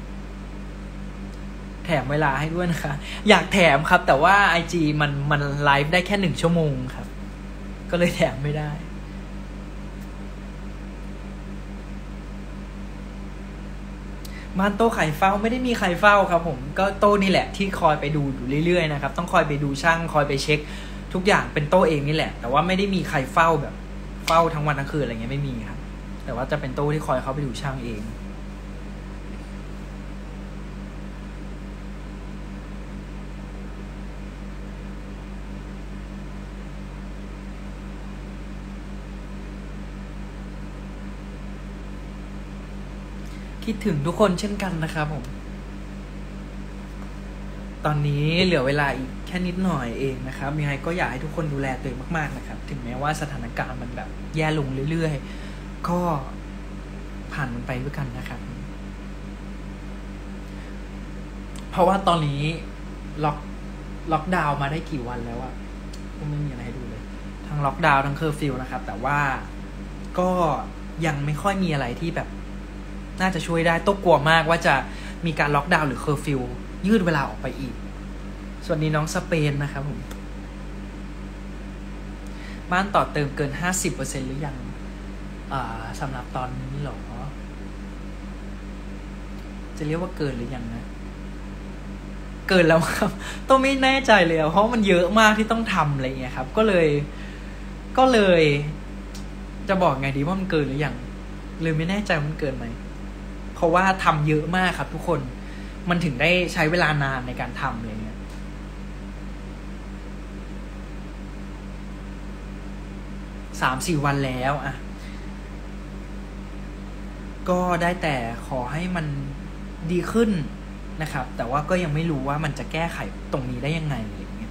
แถมเวลาให้ด้วยนะคะอยากแถมครับแต่ว่า ไอ จี มันมันไลฟ์ได้แค่หนึ่งชั่วโมงครับก็เลยแถมไม่ได้บ้านโต้ไข่เฝ้าไม่ได้มีใครเฝ้าครับผมก็โต้นี่แหละที่คอยไปดูอยู่เรื่อยๆนะครับต้องคอยไปดูช่างคอยไปเช็คทุกอย่างเป็นโต้เองนี่แหละแต่ว่าไม่ได้มีใครเฝ้าแบบเฝ้าทั้งวันทั้งคืนอะไรเงี้ยไม่มีครับแต่ว่าจะเป็นโต้ที่คอยเข้าไปดูช่างเองคิดถึงทุกคนเช่นกันนะครับผมตอนนี้เหลือเวลาอีกแค่นิดหน่อยเองนะครับยังไงก็อยากให้ทุกคนดูแลตัวเองมากๆนะครับถึงแม้ว่าสถานการณ์มันแบบแย่ลงเรื่อยๆก็ผ่านมันไปด้วยกันนะครับเพราะว่าตอนนี้ล็อกล็อกดาวน์มาได้กี่วันแล้วอะก็ไม่มีอะไรให้ดูเลยทั้งล็อกดาวน์ทั้งเคอร์ฟิวนะครับแต่ว่าก็ยังไม่ค่อยมีอะไรที่แบบน่าจะช่วยได้โต้กลัวมากว่าจะมีการล็อกดาวน์หรือเคอร์ฟิวยืดเวลาออกไปอีกสวัสดีน้องสเปนนะครับผมบ้านต่อเติมเกิน ห้าสิบเปอร์เซ็นต์ หรือยังอ่าสำหรับตอนนี้หรอจะเรียกว่าเกินหรือยังนะเกินแล้วครับต้องไม่แน่ใจเลยเพราะมันเยอะมากที่ต้องทำอะไรเงี้ยครับก็เลยก็เลยจะบอกไงดีว่ามันเกินหรือยังเลยไม่แน่ใจมันเกินไหมเพราะว่าทำเยอะมากครับทุกคนมันถึงได้ใช้เวลานานในการทำอะไรเงี้ยสามสี่วันแล้วอะก็ได้แต่ขอให้มันดีขึ้นนะครับแต่ว่าก็ยังไม่รู้ว่ามันจะแก้ไขตรงนี้ได้ยังไงอะไรเงี้ย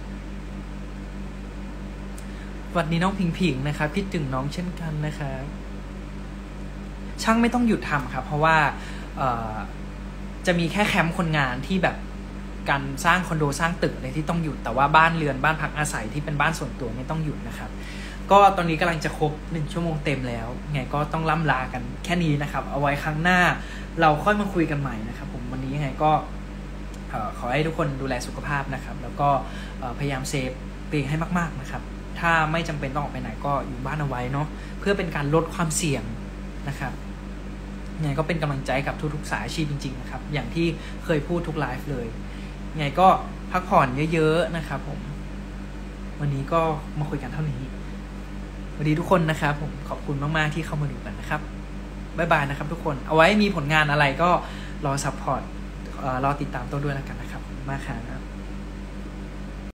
วันนี้น้องพิงพิงนะครับคิดถึงน้องเช่นกันนะครับช่างไม่ต้องหยุดทำครับเพราะว่าจะมีแค่แคมป์คนงานที่แบบการสร้างคอนโดสร้างตึกอะไรที่ต้องหยุดแต่ว่าบ้านเรือนบ้านพักอาศัยที่เป็นบ้านส่วนตัวไม่ต้องหยุดนะครับก็ตอนนี้กำลังจะครบหนึ่งชั่วโมงเต็มแล้วไงก็ต้องล่ำลากันแค่นี้นะครับเอาไว้ครั้งหน้าเราค่อยมาคุยกันใหม่นะครับผมวันนี้ยังไงก็ขอให้ทุกคนดูแลสุขภาพนะครับแล้วก็พยายามเซฟตัวเองให้มากๆนะครับถ้าไม่จำเป็นต้องออกไปไหนก็อยู่บ้านเอาไว้เนาะเพื่อเป็นการลดความเสี่ยงนะครับไงก็เป็นกำลังใจกับทุกๆสายอาชีพจริงๆนะครับอย่างที่เคยพูดทุกไลฟ์เลยไงก็พักผ่อนเยอะๆนะครับผมวันนี้ก็มาคุยกันเท่านี้สวัสดีทุกคนนะครับผมขอบคุณมากๆที่เข้ามาดูกันนะครับบ๊ายบายนะครับทุกคนเอาไว้มีผลงานอะไรก็รอซัพพอร์ตรอติดตามตัวด้วยแล้วกันนะครับมากครับ